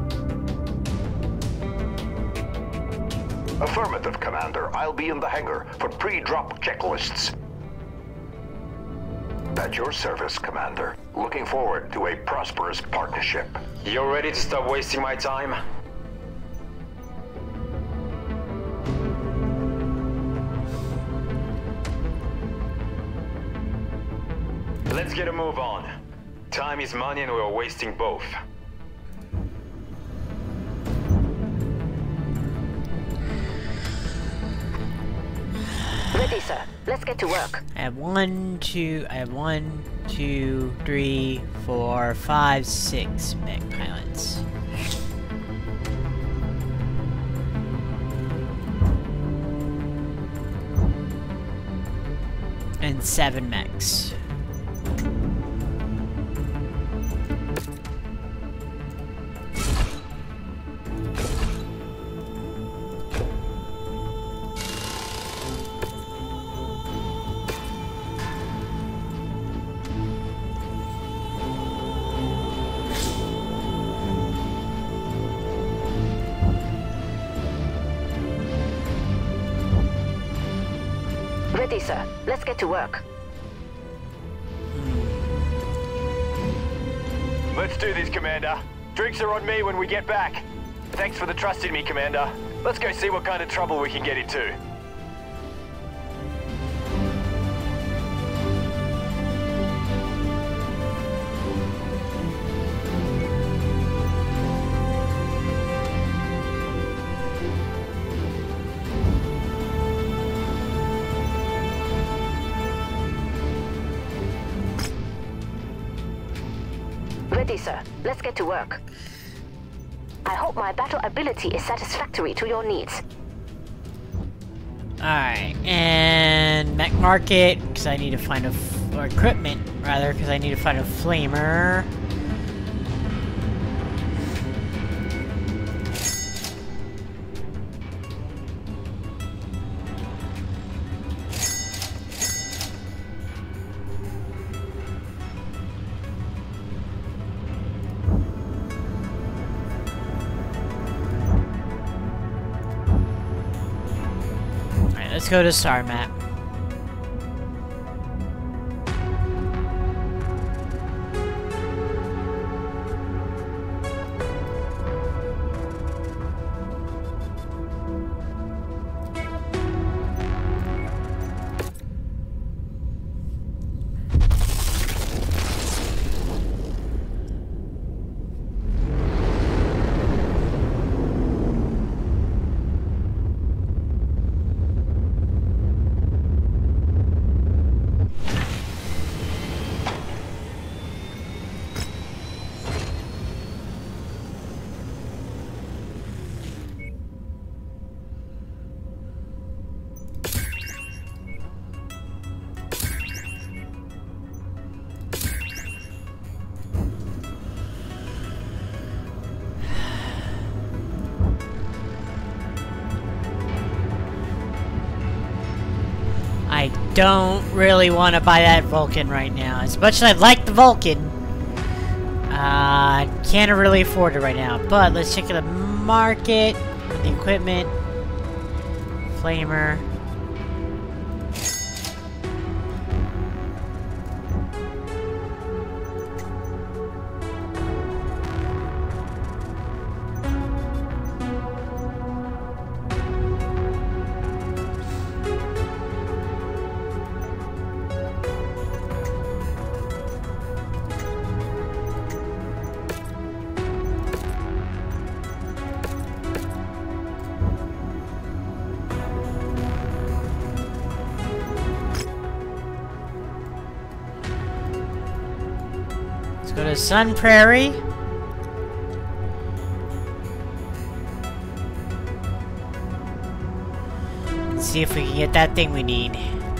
Affirmative, Commander. I'll be in the hangar for pre-drop checklists. At your service, Commander. Looking forward to a prosperous partnership. You're ready to stop wasting my time? Let's get a move on. Time is money and we're wasting both. Ready, sir. Let's get to work. I have 1, 2, 3, 4, 5, 6 mech pilots. And 7 mechs. Ready, sir. Let's get to work. Let's do this, Commander. Drinks are on me when we get back. Thanks for the trust in me, Commander. Let's go see what kind of trouble we can get into. Ready, sir. Let's get to work. I hope my battle ability is satisfactory to your needs. Alright, and mech market, because I need to find a... or equipment, rather, because I need to find a flamer. Let's go to star map. I don't really want to buy that Vulcan right now. As much as I'd like the Vulcan, I can't really afford it right now. But let's check the market, the equipment, flamer. Go to Sun Prairie. And see if we can get that thing we need.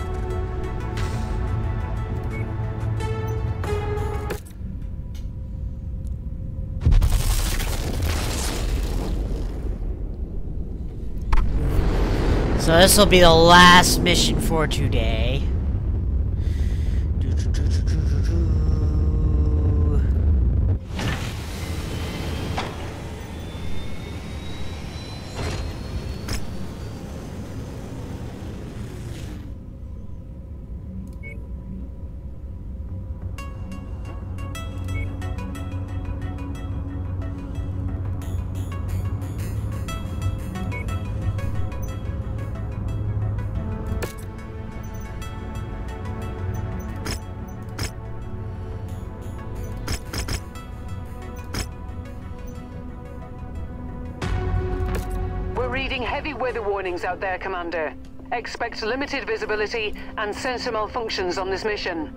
So this will be the last mission for today. Reading heavy weather warnings out there, Commander. Expect limited visibility and sensor malfunctions on this mission.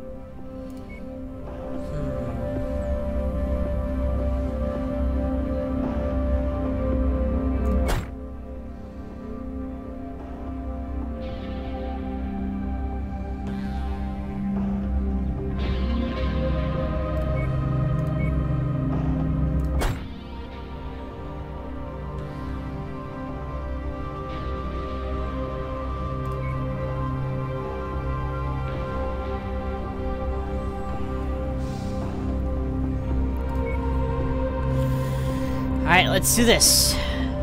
Alright, let's do this.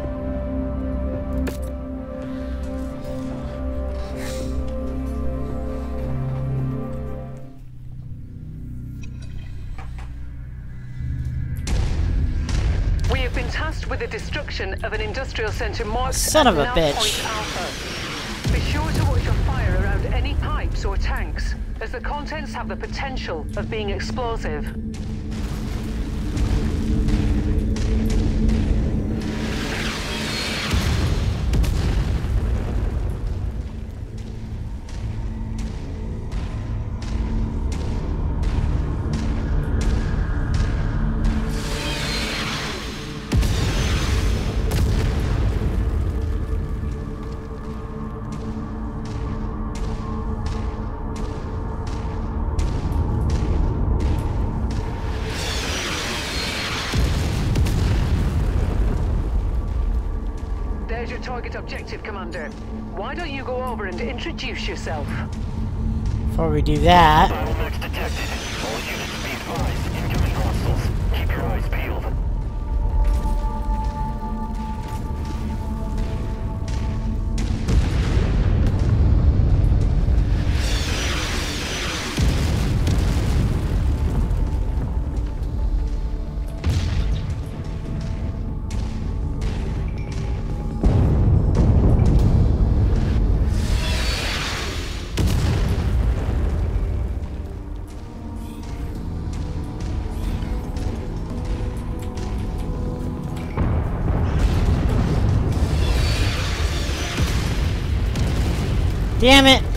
We have been tasked with the destruction of an industrial center marked Son of a as bitch. Point Alpha. Be sure to watch your fire around any pipes or tanks, as the contents have the potential of being explosive. your target objective, Commander. Why don't you go over and introduce yourself? Before we do that, Bottlenecks detected. All units be advised. Incoming hostiles. Keep your eyes peeled. damn it!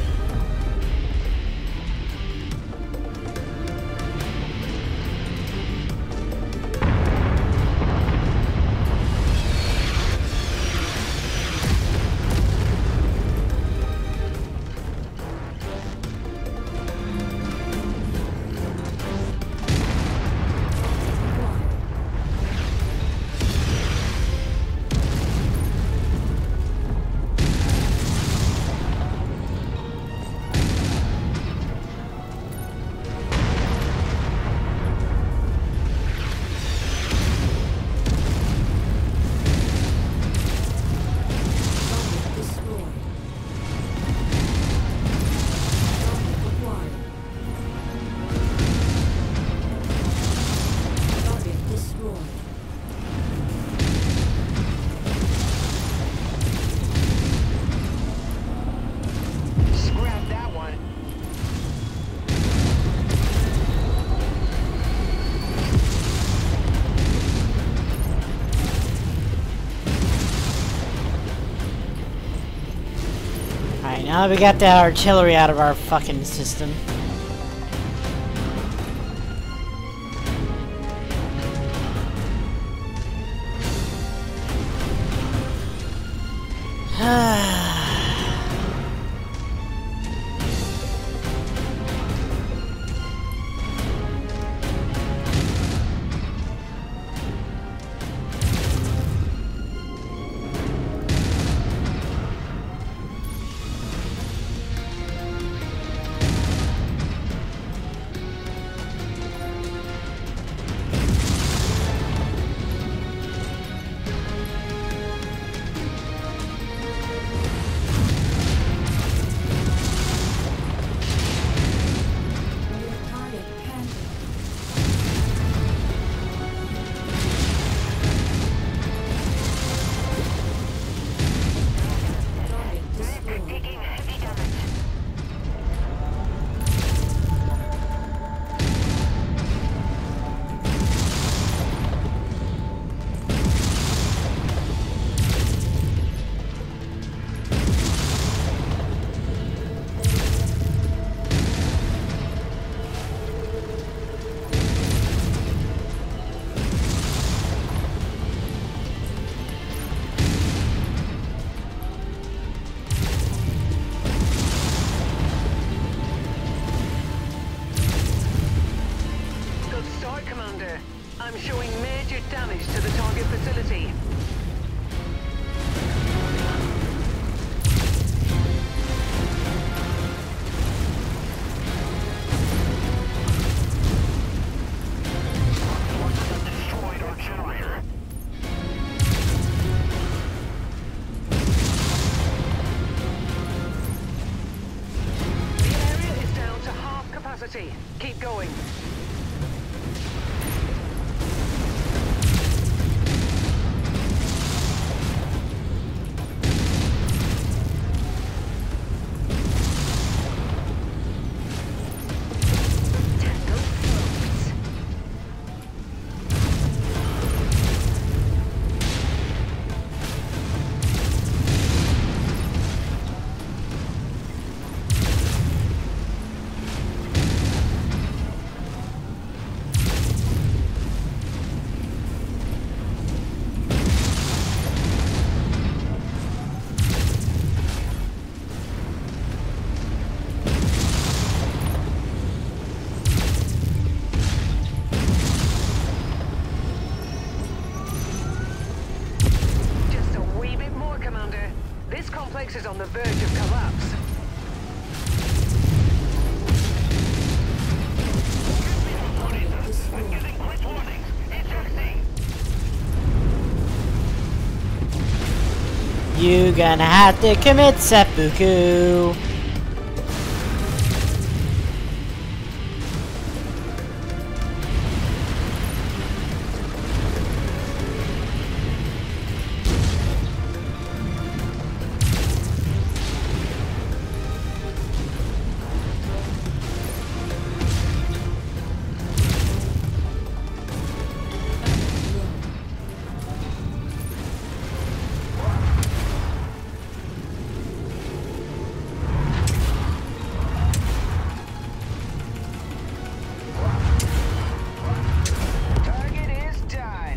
Alright, now that we got that artillery out of our fucking system. I'm showing major damage to the target facility. Destroyed our generator. The area is down to half capacity. Keep going. complex is on the verge of collapse. Target destroyed. You gonna have to commit seppuku. Target is done.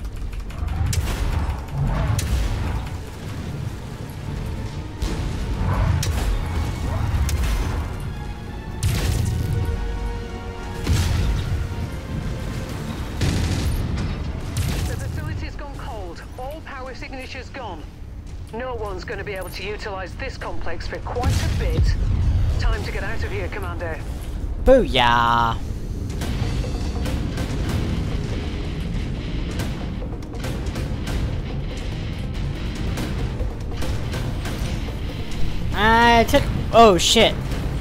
The facility's gone cold. All power signatures gone. No one's going to be able to utilize this complex for quite a bit. Time to get out of here, Commander. Booyah! I took. Oh shit!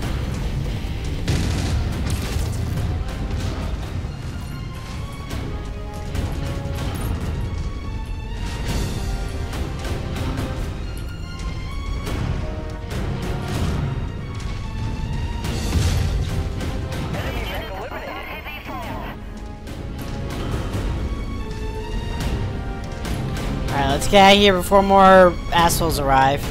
Alright, let's get out of here before more assholes arrive.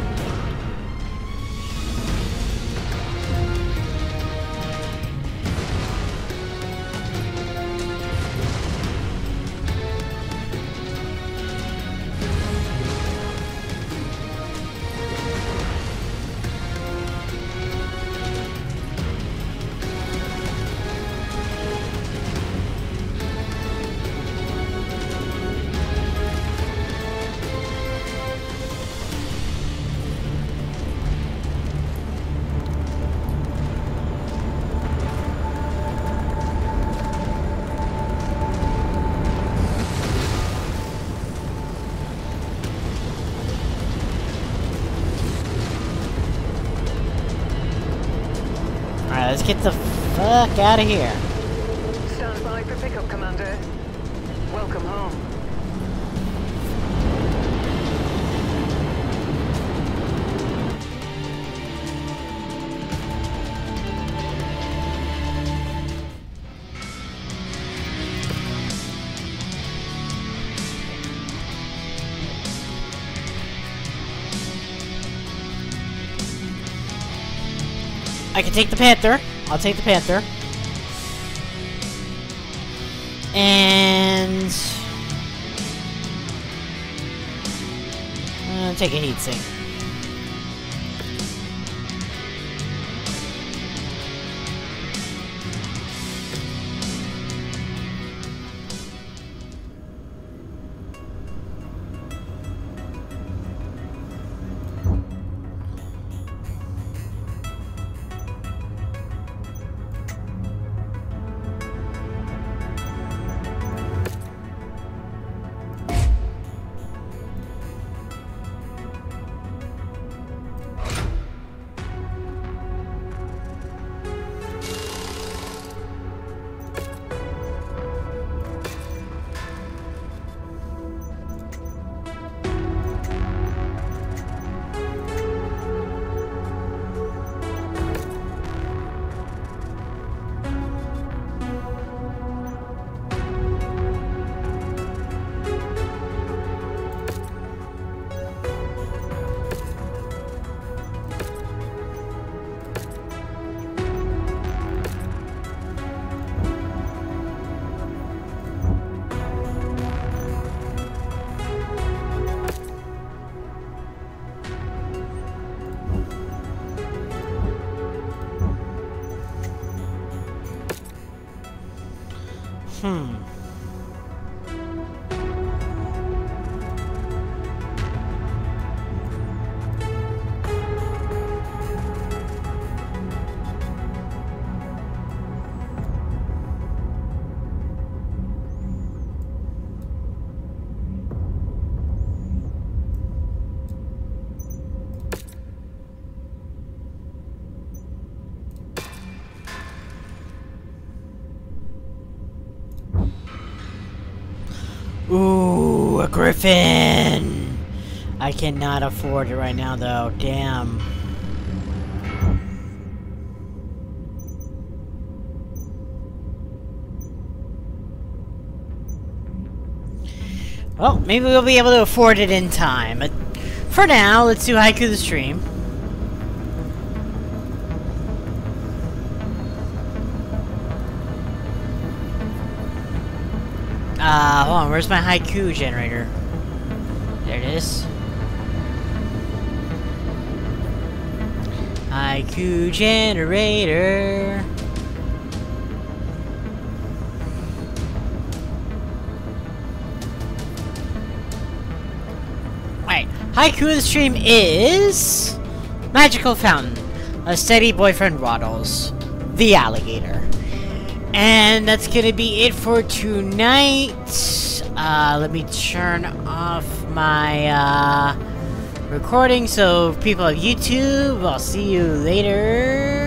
Alright, let's get the fuck out of here. Stand by for pickup, Commander. Welcome home. I can take the Panther. I'll take the Panther. And take a heat sink. Ooh, a griffin! I cannot afford it right now, though. Damn. Well, maybe we'll be able to afford it in time. But for now, let's do Haiku the Stream. Hold on, where's my Haiku generator? There it is. Haiku generator. Alright, Haiku of the Stream is Magical Fountain. A steady boyfriend waddles. The alligator. And that's gonna be it for tonight. Let me turn off my recording so people on YouTube, I'll see you later.